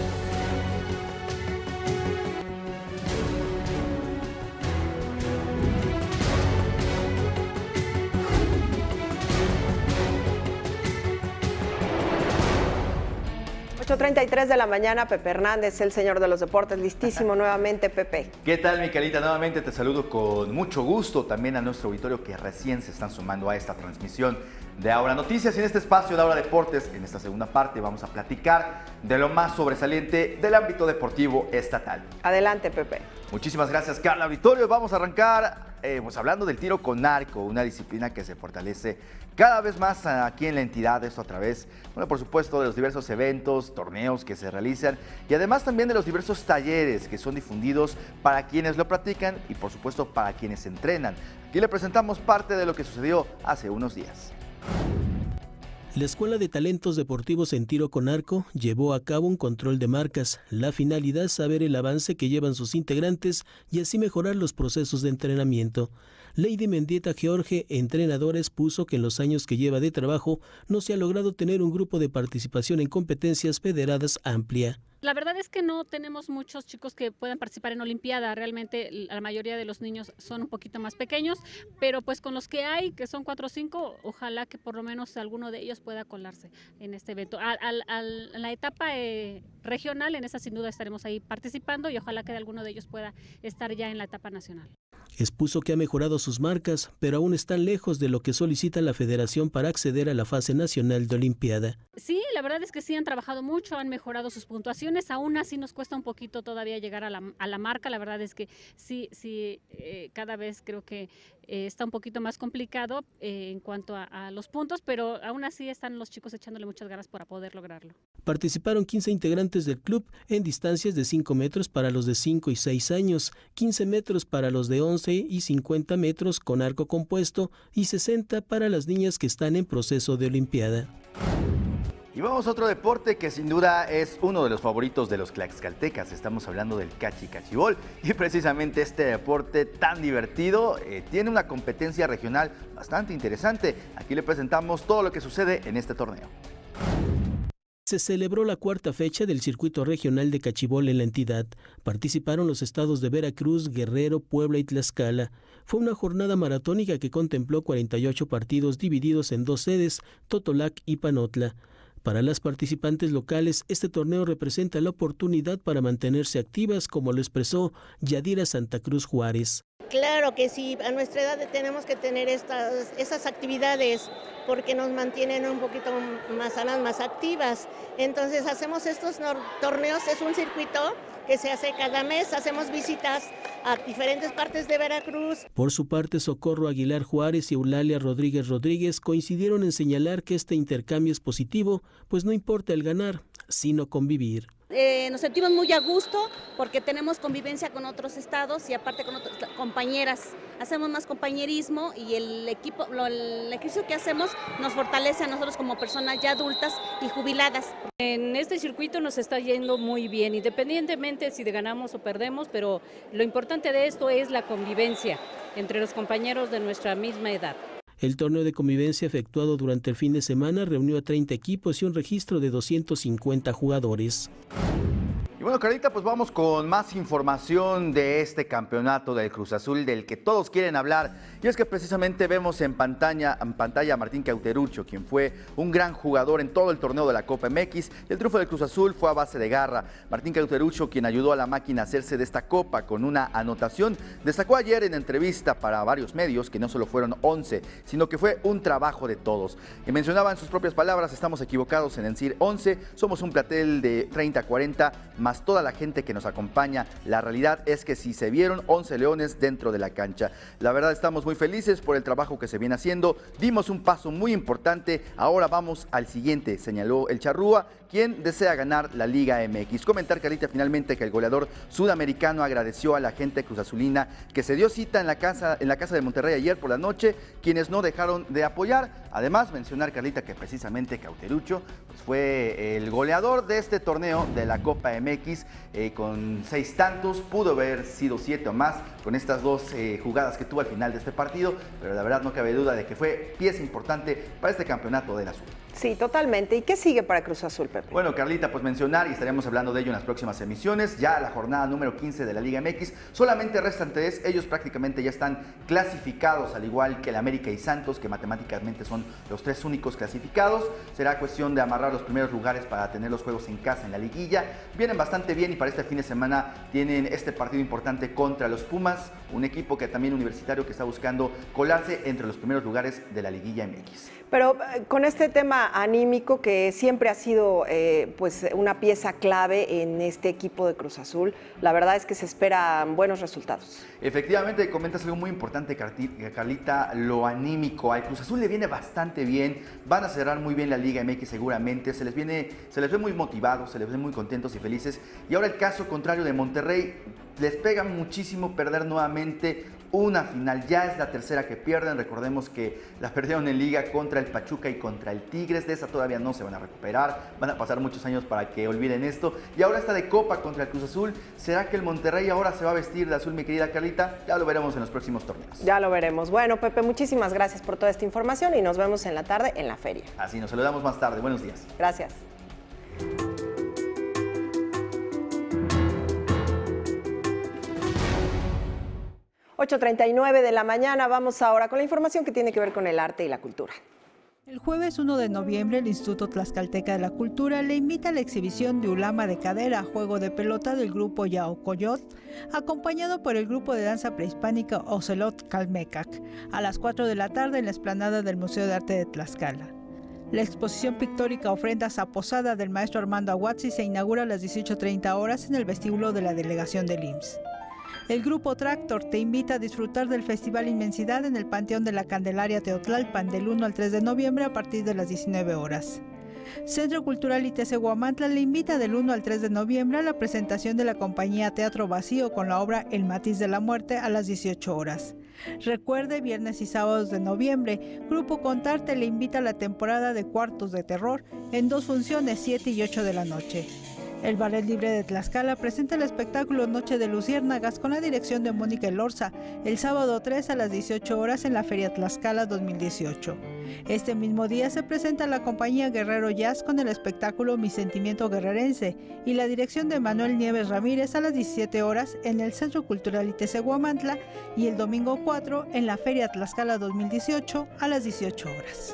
.33 de la mañana, Pepe Hernández, el señor de los deportes, listísimo nuevamente, Pepe. ¿Qué tal, Micaelita? Nuevamente te saludo con mucho gusto, también a nuestro auditorio que recién se están sumando a esta transmisión de Ahora Noticias. Y en este espacio de Ahora Deportes, en esta segunda parte, vamos a platicar de lo más sobresaliente del ámbito deportivo estatal. Adelante, Pepe. Muchísimas gracias, Carla Auditorio. Vamos a arrancar pues hablando del tiro con arco, una disciplina que se fortalece cada vez más aquí en la entidad, esto a través, bueno, por supuesto, de los diversos eventos, torneos que se realizan y además también de los diversos talleres que son difundidos para quienes lo practican y por supuesto para quienes entrenan. Aquí le presentamos parte de lo que sucedió hace unos días. La Escuela de Talentos Deportivos en Tiro con Arco llevó a cabo un control de marcas. La finalidad es saber el avance que llevan sus integrantes y así mejorar los procesos de entrenamiento. Lady Mendieta George, entrenadora, expuso que en los años que lleva de trabajo no se ha logrado tener un grupo de participación en competencias federadas amplia. La verdad es que no tenemos muchos chicos que puedan participar en Olimpiada, realmente la mayoría de los niños son un poquito más pequeños, pero pues con los que hay, que son 4 o 5, ojalá que por lo menos alguno de ellos pueda colarse en este evento. A la etapa regional, en esa sin duda estaremos ahí participando y ojalá que alguno de ellos pueda estar ya en la etapa nacional. Expuso que ha mejorado sus marcas, pero aún están lejos de lo que solicita la federación para acceder a la fase nacional de Olimpiada. Sí, la verdad es que sí han trabajado mucho, han mejorado sus puntuaciones. ocasiones aún así nos cuesta un poquito todavía llegar a la marca. La verdad es que sí, cada vez creo que está un poquito más complicado en cuanto a los puntos, pero aún así están los chicos echándole muchas ganas para poder lograrlo. Participaron 15 integrantes del club en distancias de 5 metros para los de 5 y 6 años, 15 metros para los de 11 y 50 metros con arco compuesto y 60 para las niñas que están en proceso de olimpiada. Y vamos a otro deporte que sin duda es uno de los favoritos de los tlaxcaltecas. Estamos hablando del cachibol y precisamente este deporte tan divertido tiene una competencia regional bastante interesante. Aquí le presentamos todo lo que sucede en este torneo. Se celebró la cuarta fecha del circuito regional de cachibol en la entidad. Participaron los estados de Veracruz, Guerrero, Puebla y Tlaxcala. Fue una jornada maratónica que contempló 48 partidos divididos en 2 sedes, Totolac y Panotla. Para las participantes locales, este torneo representa la oportunidad para mantenerse activas, como lo expresó Yadira Santa Cruz Juárez. Claro que sí, a nuestra edad tenemos que tener esas actividades porque nos mantienen un poquito más sanas, más activas. Entonces hacemos estos torneos, es un circuito que se hace cada mes, hacemos visitas a diferentes partes de Veracruz. Por su parte, Socorro Aguilar Juárez y Eulalia Rodríguez coincidieron en señalar que este intercambio es positivo, pues no importa el ganar, sino convivir. Nos sentimos muy a gusto porque tenemos convivencia con otros estados y aparte con otras compañeras. Hacemos más compañerismo y el ejercicio que hacemos nos fortalece a nosotros como personas ya adultas y jubiladas. En este circuito nos está yendo muy bien, independientemente si ganamos o perdemos, pero lo importante de esto es la convivencia entre los compañeros de nuestra misma edad. El torneo de convivencia efectuado durante el fin de semana reunió a 30 equipos y un registro de 250 jugadores. Y bueno, Carlita, pues vamos con más información de este campeonato del Cruz Azul del que todos quieren hablar. Y es que precisamente vemos en pantalla a Martín Cauterucho, quien fue un gran jugador en todo el torneo de la Copa MX. El triunfo del Cruz Azul fue a base de garra. Martín Cauterucho, quien ayudó a la máquina a hacerse de esta copa con una anotación, destacó ayer en entrevista para varios medios que no solo fueron 11, sino que fue un trabajo de todos. Y mencionaba en sus propias palabras: estamos equivocados en decir 11, somos un plantel de 30-40, más toda la gente que nos acompaña. La realidad es que si se vieron 11 leones dentro de la cancha. La verdad, estamos muy felices por el trabajo que se viene haciendo. Dimos un paso muy importante, ahora vamos al siguiente, señaló el Charrúa, quien desea ganar la Liga MX. Comentar, Carlita, finalmente que el goleador sudamericano agradeció a la gente cruzazulina que se dio cita en la casa de Monterrey ayer por la noche, quienes no dejaron de apoyar. Además, mencionar, Carlita, que precisamente Cauterucho pues, fue el goleador de este torneo de la Copa MX con 6 tantos. Pudo haber sido 7 o más con estas 2 jugadas que tuvo al final de este partido, pero la verdad no cabe duda de que fue pieza importante para este campeonato del Azul. Sí, totalmente. ¿Y qué sigue para Cruz Azul, Pepe? Bueno, Carlita, pues mencionar, y estaremos hablando de ello en las próximas emisiones, ya la jornada número 15 de la Liga MX, solamente restan 3, ellos prácticamente ya están clasificados, al igual que el América y Santos, que matemáticamente son los 3 únicos clasificados. Será cuestión de amarrar los primeros lugares para tener los juegos en casa en la liguilla. Vienen bastante bien y para este fin de semana tienen este partido importante contra los Pumas, un equipo que también universitario que está buscando colarse entre los primeros lugares de la liguilla MX. Pero con este tema anímico que siempre ha sido pues una pieza clave en este equipo de Cruz Azul, la verdad es que se esperan buenos resultados. Efectivamente, comentas algo muy importante, Carlita, lo anímico. Al Cruz Azul le viene bastante bien, van a cerrar muy bien la Liga MX seguramente, se les ve muy motivados, se les ve muy contentos y felices. Y ahora el caso contrario de Monterrey, les pega muchísimo perder nuevamente una final, ya es la tercera que pierden. Recordemos que la perdieron en Liga contra el Pachuca y contra el Tigres, de esa todavía no se van a recuperar, van a pasar muchos años para que olviden esto. Y ahora está de Copa contra el Cruz Azul. ¿Será que el Monterrey ahora se va a vestir de azul, mi querida Carlita? Ya lo veremos en los próximos torneos. Ya lo veremos. Bueno, Pepe, muchísimas gracias por toda esta información y nos vemos en la tarde en la feria. Así, nos saludamos más tarde. Buenos días. Gracias. 8:39 de la mañana, vamos ahora con la información que tiene que ver con el arte y la cultura. El jueves 1 de noviembre, el Instituto Tlaxcalteca de la Cultura le invita a la exhibición de Ulama de Cadera, juego de pelota del grupo Yaocoyot, acompañado por el grupo de danza prehispánica Ocelot Calmecac, a las 4 de la tarde en la explanada del Museo de Arte de Tlaxcala. La exposición pictórica Ofrendas a Posada del maestro Armando Aguazzi se inaugura a las 18:30 horas en el vestíbulo de la delegación del IMSS. El grupo Tractor te invita a disfrutar del Festival Inmensidad en el Panteón de la Candelaria Teotlalpan del 1 al 3 de noviembre a partir de las 19 horas. Centro Cultural ITC Huamantla le invita del 1 al 3 de noviembre a la presentación de la compañía Teatro Vacío con la obra El Matiz de la Muerte a las 18 horas. Recuerde, viernes y sábados de noviembre, Grupo Contarte le invita a la temporada de Cuartos de Terror en 2 funciones, 7 y 8 de la noche. El Ballet Libre de Tlaxcala presenta el espectáculo Noche de Luciérnagas con la dirección de Mónica Elorza el sábado 3 a las 18 horas en la Feria Tlaxcala 2018. Este mismo día se presenta la compañía Guerrero Jazz con el espectáculo Mi Sentimiento Guerrerense y la dirección de Manuel Nieves Ramírez a las 17 horas en el Centro Cultural ITC Huamantla y el domingo 4 en la Feria Tlaxcala 2018 a las 18 horas.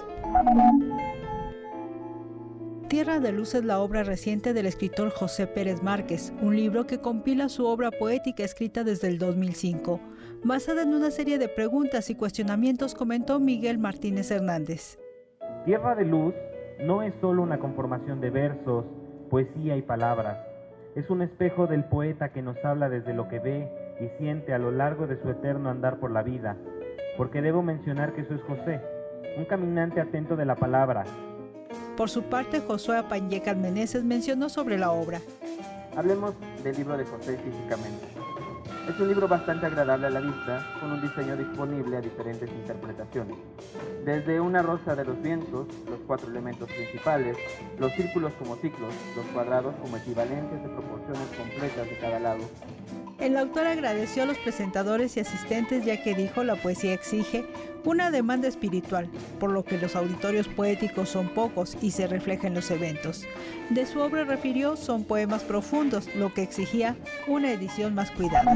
Tierra de Luz es la obra reciente del escritor José Pérez Márquez, un libro que compila su obra poética escrita desde el 2005. Basada en una serie de preguntas y cuestionamientos, comentó Miguel Martínez Hernández. Tierra de Luz no es solo una conformación de versos, poesía y palabras. Es un espejo del poeta que nos habla desde lo que ve y siente a lo largo de su eterno andar por la vida. Porque debo mencionar que eso es José, un caminante atento de la palabra. Por su parte, Josué Apanyeca Meneses mencionó sobre la obra. Hablemos del libro de José físicamente. Es un libro bastante agradable a la vista, con un diseño disponible a diferentes interpretaciones. Desde una rosa de los vientos, los 4 elementos principales, los círculos como ciclos, los cuadrados como equivalentes de proporciones completas de cada lado. El autor agradeció a los presentadores y asistentes ya que dijo la poesía exige una demanda espiritual, por lo que los auditorios poéticos son pocos y se refleja en los eventos. De su obra refirió son poemas profundos, lo que exigía una edición más cuidada.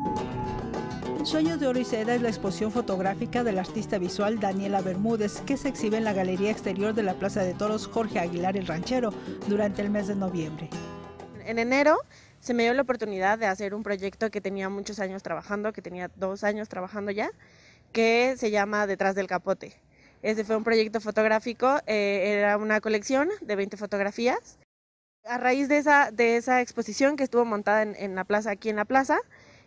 Sueños de Oro y Seda es la exposición fotográfica del artista visual Daniela Bermúdez, que se exhibe en la galería exterior de la Plaza de Toros Jorge Aguilar el Ranchero durante el mes de noviembre. En enero se me dio la oportunidad de hacer un proyecto que tenía muchos años trabajando, que tenía 2 años trabajando ya, que se llama Detrás del Capote. Ese fue un proyecto fotográfico, era una colección de 20 fotografías. A raíz de esa exposición que estuvo montada en la plaza, aquí en la plaza,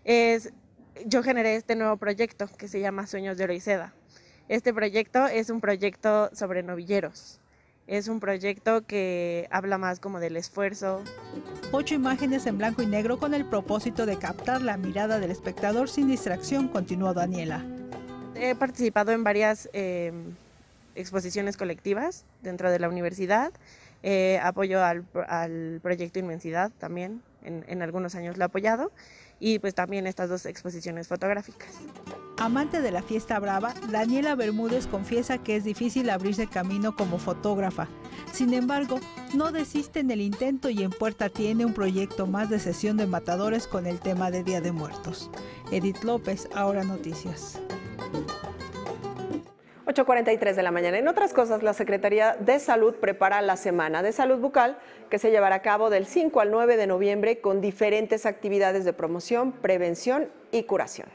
yo generé este nuevo proyecto que se llama Sueños de Oro y Seda. Este proyecto es un proyecto sobre novilleros. Es un proyecto que habla más como del esfuerzo. 8 imágenes en blanco y negro con el propósito de captar la mirada del espectador sin distracción, continuó Daniela. He participado en varias exposiciones colectivas dentro de la universidad. Apoyo al proyecto Inmensidad también, en algunos años lo he apoyado. Y pues también estas 2 exposiciones fotográficas. Amante de la fiesta brava, Daniela Bermúdez confiesa que es difícil abrirse camino como fotógrafa. Sin embargo, no desiste en el intento y en puerta tiene un proyecto más de sesión de matadores con el tema de Día de Muertos. Edith López, Ahora Noticias. 8:43 de la mañana. En otras cosas, la Secretaría de Salud prepara la Semana de Salud Bucal, que se llevará a cabo del 5 al 9 de noviembre con diferentes actividades de promoción, prevención y curación.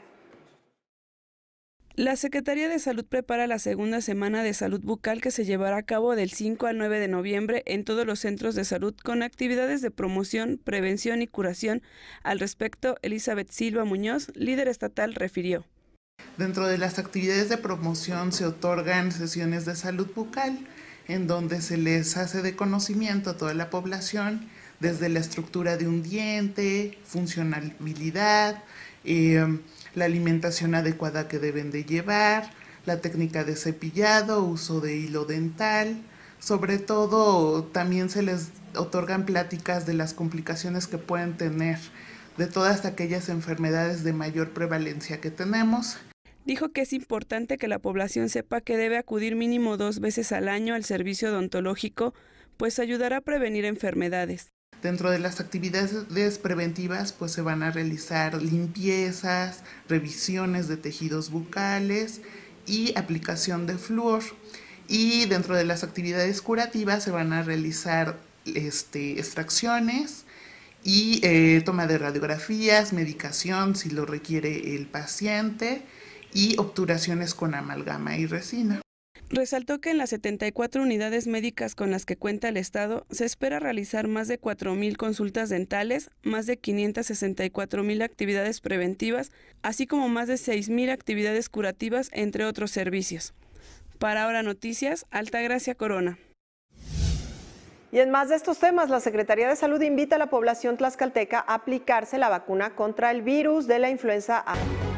La Secretaría de Salud prepara la segunda Semana de Salud Bucal que se llevará a cabo del 5 al 9 de noviembre en todos los centros de salud con actividades de promoción, prevención y curación. Al respecto, Elizabeth Silva Muñoz, líder estatal, refirió. Dentro de las actividades de promoción se otorgan sesiones de salud bucal, en donde se les hace de conocimiento a toda la población, desde la estructura de un diente, funcionalidad, la alimentación adecuada que deben de llevar, la técnica de cepillado, uso de hilo dental. Sobre todo, también se les otorgan pláticas de las complicaciones que pueden tener de todas aquellas enfermedades de mayor prevalencia que tenemos. Dijo que es importante que la población sepa que debe acudir mínimo 2 veces al año al servicio odontológico, pues ayudará a prevenir enfermedades. Dentro de las actividades preventivas, pues se van a realizar limpiezas, revisiones de tejidos bucales y aplicación de flúor. Y dentro de las actividades curativas se van a realizar extracciones y toma de radiografías, medicación si lo requiere el paciente y obturaciones con amalgama y resina. Resaltó que en las 74 unidades médicas con las que cuenta el Estado se espera realizar más de 4,000 consultas dentales, más de 564,000 actividades preventivas, así como más de 6,000 actividades curativas, entre otros servicios. Para Ahora Noticias, Altagracia Corona. Y en más de estos temas, la Secretaría de Salud invita a la población tlaxcalteca a aplicarse la vacuna contra el virus de la influenza A.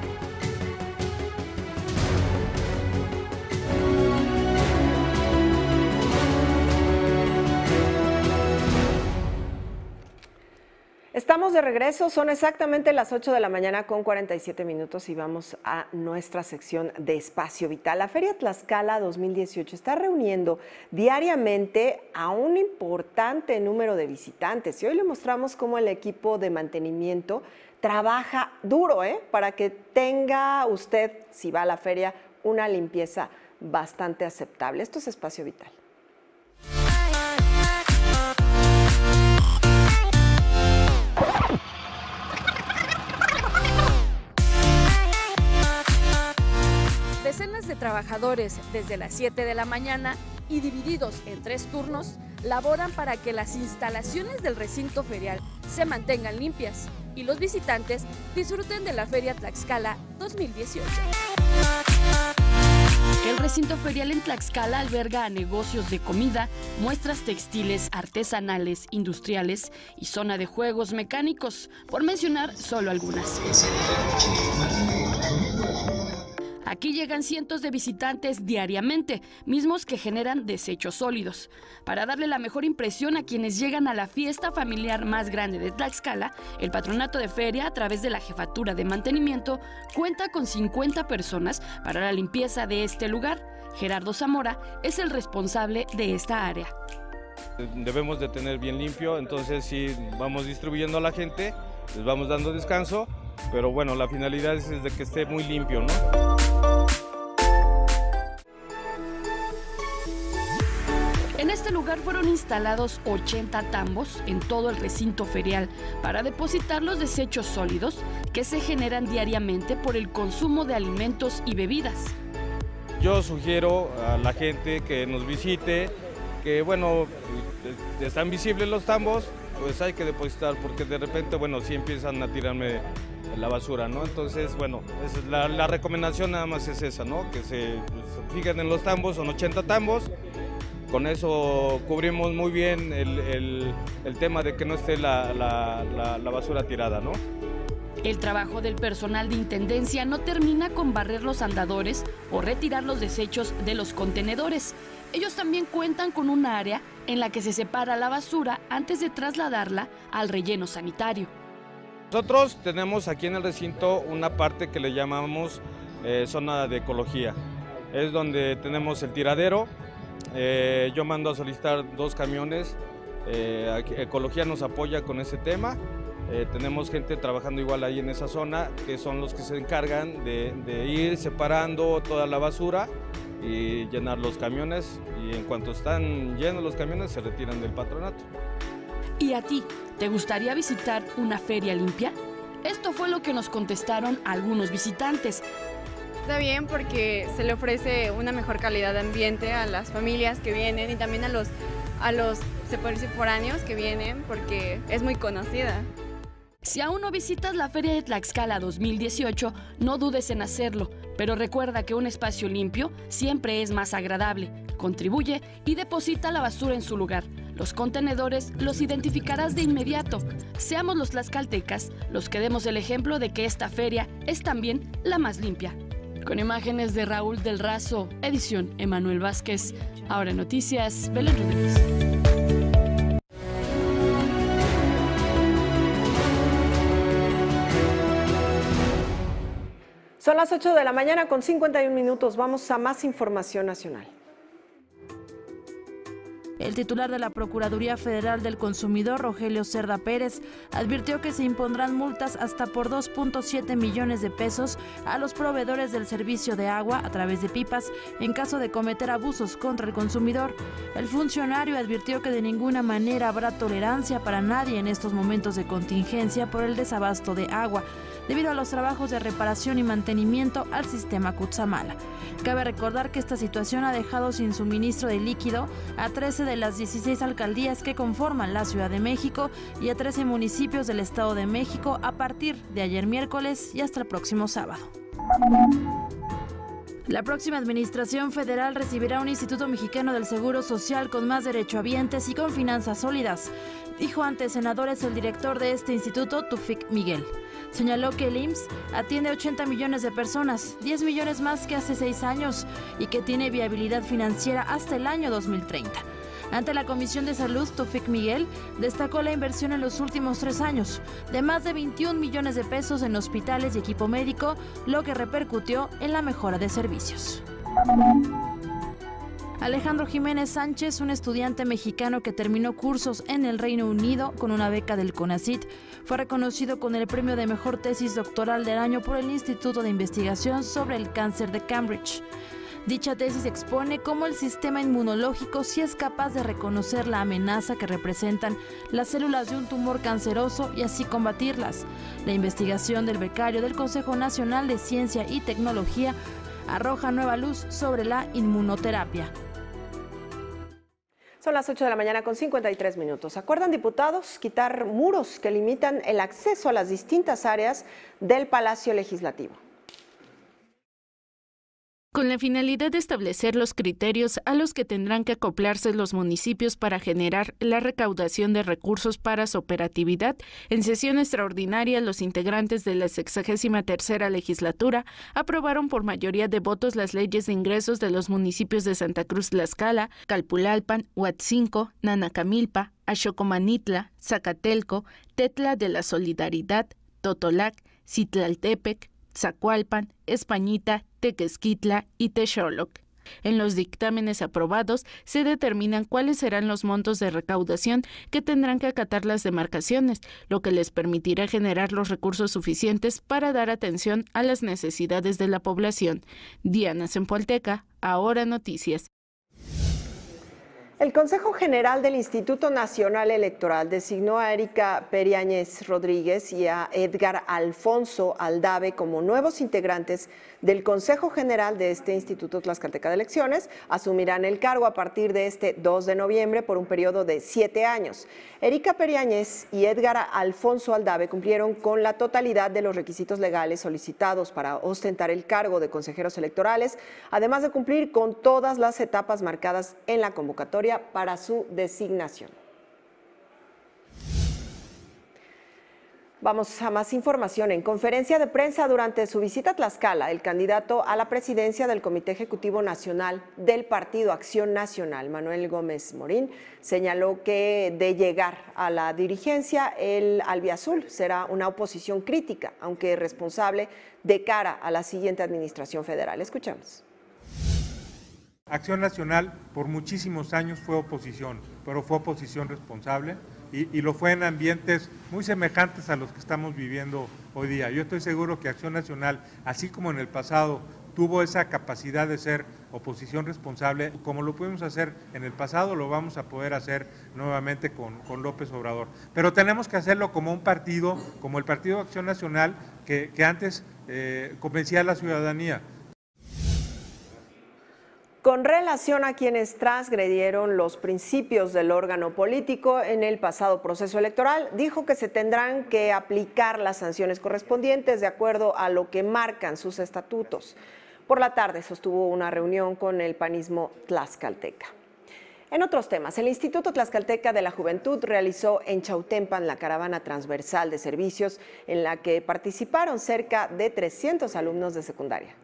Estamos de regreso, son exactamente las 8 de la mañana con 47 minutos y vamos a nuestra sección de Espacio Vital. La Feria Tlaxcala 2018 está reuniendo diariamente a un importante número de visitantes y hoy le mostramos cómo el equipo de mantenimiento trabaja duro para que tenga usted, si va a la feria, una limpieza bastante aceptable. Esto es Espacio Vital. Decenas de trabajadores desde las 7 de la mañana y divididos en 3 turnos laboran para que las instalaciones del recinto ferial se mantengan limpias y los visitantes disfruten de la Feria Tlaxcala 2018. El recinto ferial en Tlaxcala alberga a negocios de comida, muestras textiles, artesanales, industriales y zona de juegos mecánicos, por mencionar solo algunas. Aquí llegan cientos de visitantes diariamente, mismos que generan desechos sólidos. Para darle la mejor impresión a quienes llegan a la fiesta familiar más grande de Tlaxcala, el Patronato de Feria, a través de la Jefatura de Mantenimiento, cuenta con 50 personas para la limpieza de este lugar. Gerardo Zamora es el responsable de esta área. Debemos de tener bien limpio, entonces sí vamos distribuyendo a la gente, les vamos dando descanso, pero bueno, la finalidad es de que esté muy limpio, ¿no? En este lugar fueron instalados 80 tambos en todo el recinto ferial para depositar los desechos sólidos que se generan diariamente por el consumo de alimentos y bebidas. Yo sugiero a la gente que nos visite, que bueno, están visibles los tambos, pues hay que depositar, porque de repente, bueno, sí empiezan a tirarme la basura, ¿no? Entonces, bueno, esa es la recomendación nada más es esa, ¿no? Que se fijen en los tambos, son 80 tambos. Con eso cubrimos muy bien el tema de que no esté la basura tirada, ¿no? El trabajo del personal de intendencia no termina con barrer los andadores o retirar los desechos de los contenedores. Ellos también cuentan con un área en la que se separa la basura antes de trasladarla al relleno sanitario. Nosotros tenemos aquí en el recinto una parte que le llamamos zona de ecología. Es donde tenemos el tiradero. Yo mando a solicitar 2 camiones, Ecología nos apoya con ese tema, tenemos gente trabajando igual ahí en esa zona, que son los que se encargan de ir separando toda la basura y llenar los camiones, y en cuanto están llenos los camiones se retiran del patronato. ¿Y a ti, te gustaría visitar una feria limpia? Esto fue lo que nos contestaron algunos visitantes. Está bien porque se le ofrece una mejor calidad de ambiente a las familias que vienen y también a los se puede decir, foráneos que vienen, porque es muy conocida. Si aún no visitas la Feria de Tlaxcala 2018, no dudes en hacerlo, pero recuerda que un espacio limpio siempre es más agradable. Contribuye y deposita la basura en su lugar. Los contenedores los identificarás de inmediato. Seamos los tlaxcaltecas los que demos el ejemplo de que esta feria es también la más limpia. Con imágenes de Raúl del Razo, edición Emanuel Vázquez. Ahora Noticias, Belén Rodríguez. Son las 8 de la mañana con 51 minutos. Vamos a más información nacional. El titular de la Procuraduría Federal del Consumidor, Rogelio Cerda Pérez, advirtió que se impondrán multas hasta por 2.7 millones de pesos a los proveedores del servicio de agua a través de pipas en caso de cometer abusos contra el consumidor. El funcionario advirtió que de ninguna manera habrá tolerancia para nadie en estos momentos de contingencia por el desabasto de agua, debido a los trabajos de reparación y mantenimiento al sistema Cutzamala. Cabe recordar que esta situación ha dejado sin suministro de líquido a 13 de las 16 alcaldías que conforman la Ciudad de México y a 13 municipios del Estado de México a partir de ayer miércoles y hasta el próximo sábado. La próxima administración federal recibirá un Instituto Mexicano del Seguro Social con más derechohabientes y con finanzas sólidas, dijo ante senadores el director de este instituto, Tufik Miguel. Señaló que el IMSS atiende a 80 millones de personas, 10 millones más que hace 6 años, y que tiene viabilidad financiera hasta el año 2030. Ante la Comisión de Salud, Tufik Miguel destacó la inversión en los últimos 3 años, de más de 21 millones de pesos en hospitales y equipo médico, lo que repercutió en la mejora de servicios. Alejandro Jiménez Sánchez, un estudiante mexicano que terminó cursos en el Reino Unido con una beca del CONACYT, fue reconocido con el premio de mejor tesis doctoral del año por el Instituto de Investigación sobre el Cáncer de Cambridge. Dicha tesis expone cómo el sistema inmunológico sí es capaz de reconocer la amenaza que representan las células de un tumor canceroso y así combatirlas. La investigación del becario del Consejo Nacional de Ciencia y Tecnología arroja nueva luz sobre la inmunoterapia. Son las 8 de la mañana con 53 minutos. ¿Acuerdan, diputados, quitar muros que limitan el acceso a las distintas áreas del Palacio Legislativo? Con la finalidad de establecer los criterios a los que tendrán que acoplarse los municipios para generar la recaudación de recursos para su operatividad, en sesión extraordinaria los integrantes de la 63ª legislatura aprobaron por mayoría de votos las leyes de ingresos de los municipios de Santa Cruz Tlaxcala, Calpulalpan, Huatzinco, Nanacamilpa, Axocomanitla, Zacatelco, Tetla de la Solidaridad, Totolac, Citlaltepec, Zacualpan, Españita, Tequesquitla y Texoloc. En los dictámenes aprobados se determinan cuáles serán los montos de recaudación que tendrán que acatar las demarcaciones, lo que les permitirá generar los recursos suficientes para dar atención a las necesidades de la población. Diana Zempoalteca, Ahora Noticias. El Consejo General del Instituto Nacional Electoral designó a Erika Periáñez Rodríguez y a Edgar Alfonso Aldave como nuevos integrantes del Consejo General de este Instituto Tlaxcalteca de Elecciones. Asumirán el cargo a partir de este 2 de noviembre por un periodo de 7 años. Erika Periáñez y Edgar Alfonso Aldave cumplieron con la totalidad de los requisitos legales solicitados para ostentar el cargo de consejeros electorales, además de cumplir con todas las etapas marcadas en la convocatoria para su designación. Vamos a más información. En conferencia de prensa durante su visita a Tlaxcala, el candidato a la presidencia del Comité Ejecutivo Nacional del Partido Acción Nacional, Manuel Gómez Morín, señaló que de llegar a la dirigencia, el albiazul será una oposición crítica, aunque responsable de cara a la siguiente administración federal. Escuchamos. Acción Nacional por muchísimos años fue oposición, pero fue oposición responsable y lo fue en ambientes muy semejantes a los que estamos viviendo hoy día. Yo estoy seguro que Acción Nacional, así como en el pasado, tuvo esa capacidad de ser oposición responsable, como lo pudimos hacer en el pasado, lo vamos a poder hacer nuevamente con López Obrador. Pero tenemos que hacerlo como un partido, como el Partido Acción Nacional, que antes convencía a la ciudadanía. Con relación a quienes transgredieron los principios del órgano político en el pasado proceso electoral, dijo que se tendrán que aplicar las sanciones correspondientes de acuerdo a lo que marcan sus estatutos. Por la tarde sostuvo una reunión con el panismo tlaxcalteca. En otros temas, el Instituto Tlaxcalteca de la Juventud realizó en Chautempan la caravana transversal de servicios en la que participaron cerca de 300 alumnos de secundaria.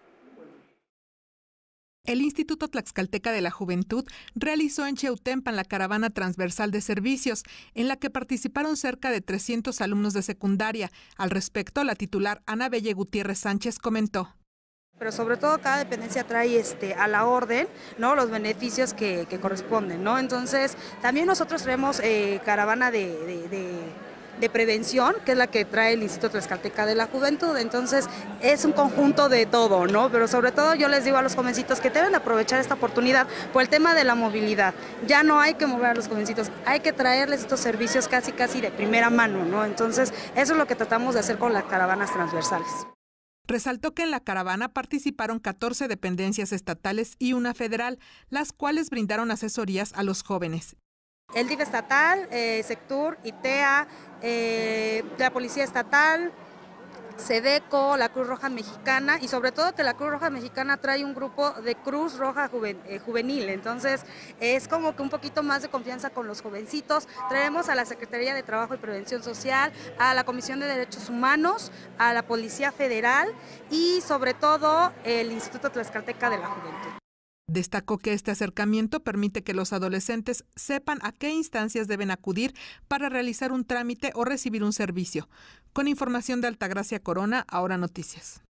El Instituto Tlaxcalteca de la Juventud realizó en Chautempan la caravana transversal de servicios, en la que participaron cerca de 300 alumnos de secundaria. Al respecto, la titular Ana Belle Gutiérrez Sánchez comentó. Pero sobre todo cada dependencia trae a la orden, ¿no?, los beneficios que corresponden, ¿no? Entonces también nosotros traemos caravana de prevención, que es la que trae el Instituto Tlaxcalteca de la Juventud. Entonces es un conjunto de todo, ¿no? Pero sobre todo yo les digo a los jovencitos que deben aprovechar esta oportunidad por el tema de la movilidad. Ya no hay que mover a los jovencitos, hay que traerles estos servicios casi de primera mano, ¿no? Entonces eso es lo que tratamos de hacer con las caravanas transversales. Resaltó que en la caravana participaron 14 dependencias estatales y una federal, las cuales brindaron asesorías a los jóvenes. El DIF estatal, Sectur, ITEA, la Policía Estatal, SEDECO, la Cruz Roja Mexicana, y sobre todo que la Cruz Roja Mexicana trae un grupo de Cruz Roja Juvenil. Entonces es como que un poquito más de confianza con los jovencitos. Traemos a la Secretaría de Trabajo y Prevención Social, a la Comisión de Derechos Humanos, a la Policía Federal y sobre todo el Instituto Tlaxcalteca de la Juventud. Destacó que este acercamiento permite que los adolescentes sepan a qué instancias deben acudir para realizar un trámite o recibir un servicio. Con información de Altagracia Corona, Ahora Noticias.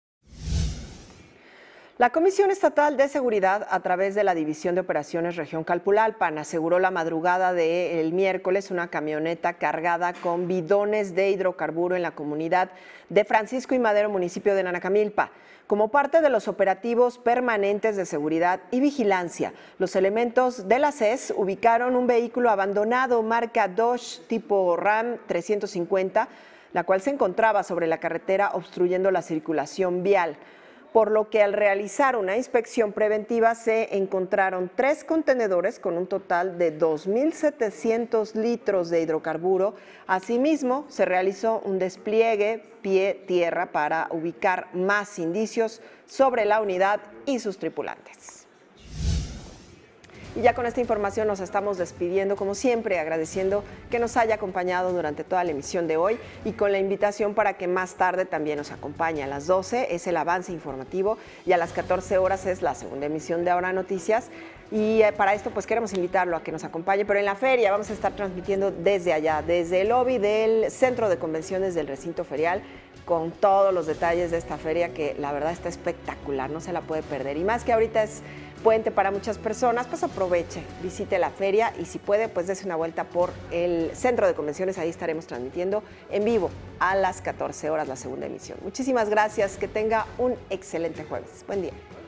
La Comisión Estatal de Seguridad, a través de la División de Operaciones Región Calpulalpan, aseguró la madrugada del miércoles una camioneta cargada con bidones de hidrocarburo en la comunidad de Francisco y Madero, municipio de Nanacamilpa. Como parte de los operativos permanentes de seguridad y vigilancia, los elementos de la CES ubicaron un vehículo abandonado marca Dodge tipo Ram 350, la cual se encontraba sobre la carretera obstruyendo la circulación vial, por lo que al realizar una inspección preventiva se encontraron 3 contenedores con un total de 2.700 litros de hidrocarburo. Asimismo, se realizó un despliegue pie-tierra para ubicar más indicios sobre la unidad y sus tripulantes. Y ya con esta información nos estamos despidiendo, como siempre, agradeciendo que nos haya acompañado durante toda la emisión de hoy y con la invitación para que más tarde también nos acompañe. A las 12 es el avance informativo y a las 14 horas es la segunda emisión de Ahora Noticias. Y para esto pues queremos invitarlo a que nos acompañe, pero en la feria vamos a estar transmitiendo desde allá, desde el lobby del Centro de Convenciones del Recinto Ferial, con todos los detalles de esta feria que la verdad está espectacular, no se la puede perder. Y más que ahorita es puente para muchas personas, pues aproveche, visite la feria y si puede, pues dése una vuelta por el Centro de Convenciones, ahí estaremos transmitiendo en vivo a las 14 horas la segunda emisión. Muchísimas gracias, que tenga un excelente jueves. Buen día.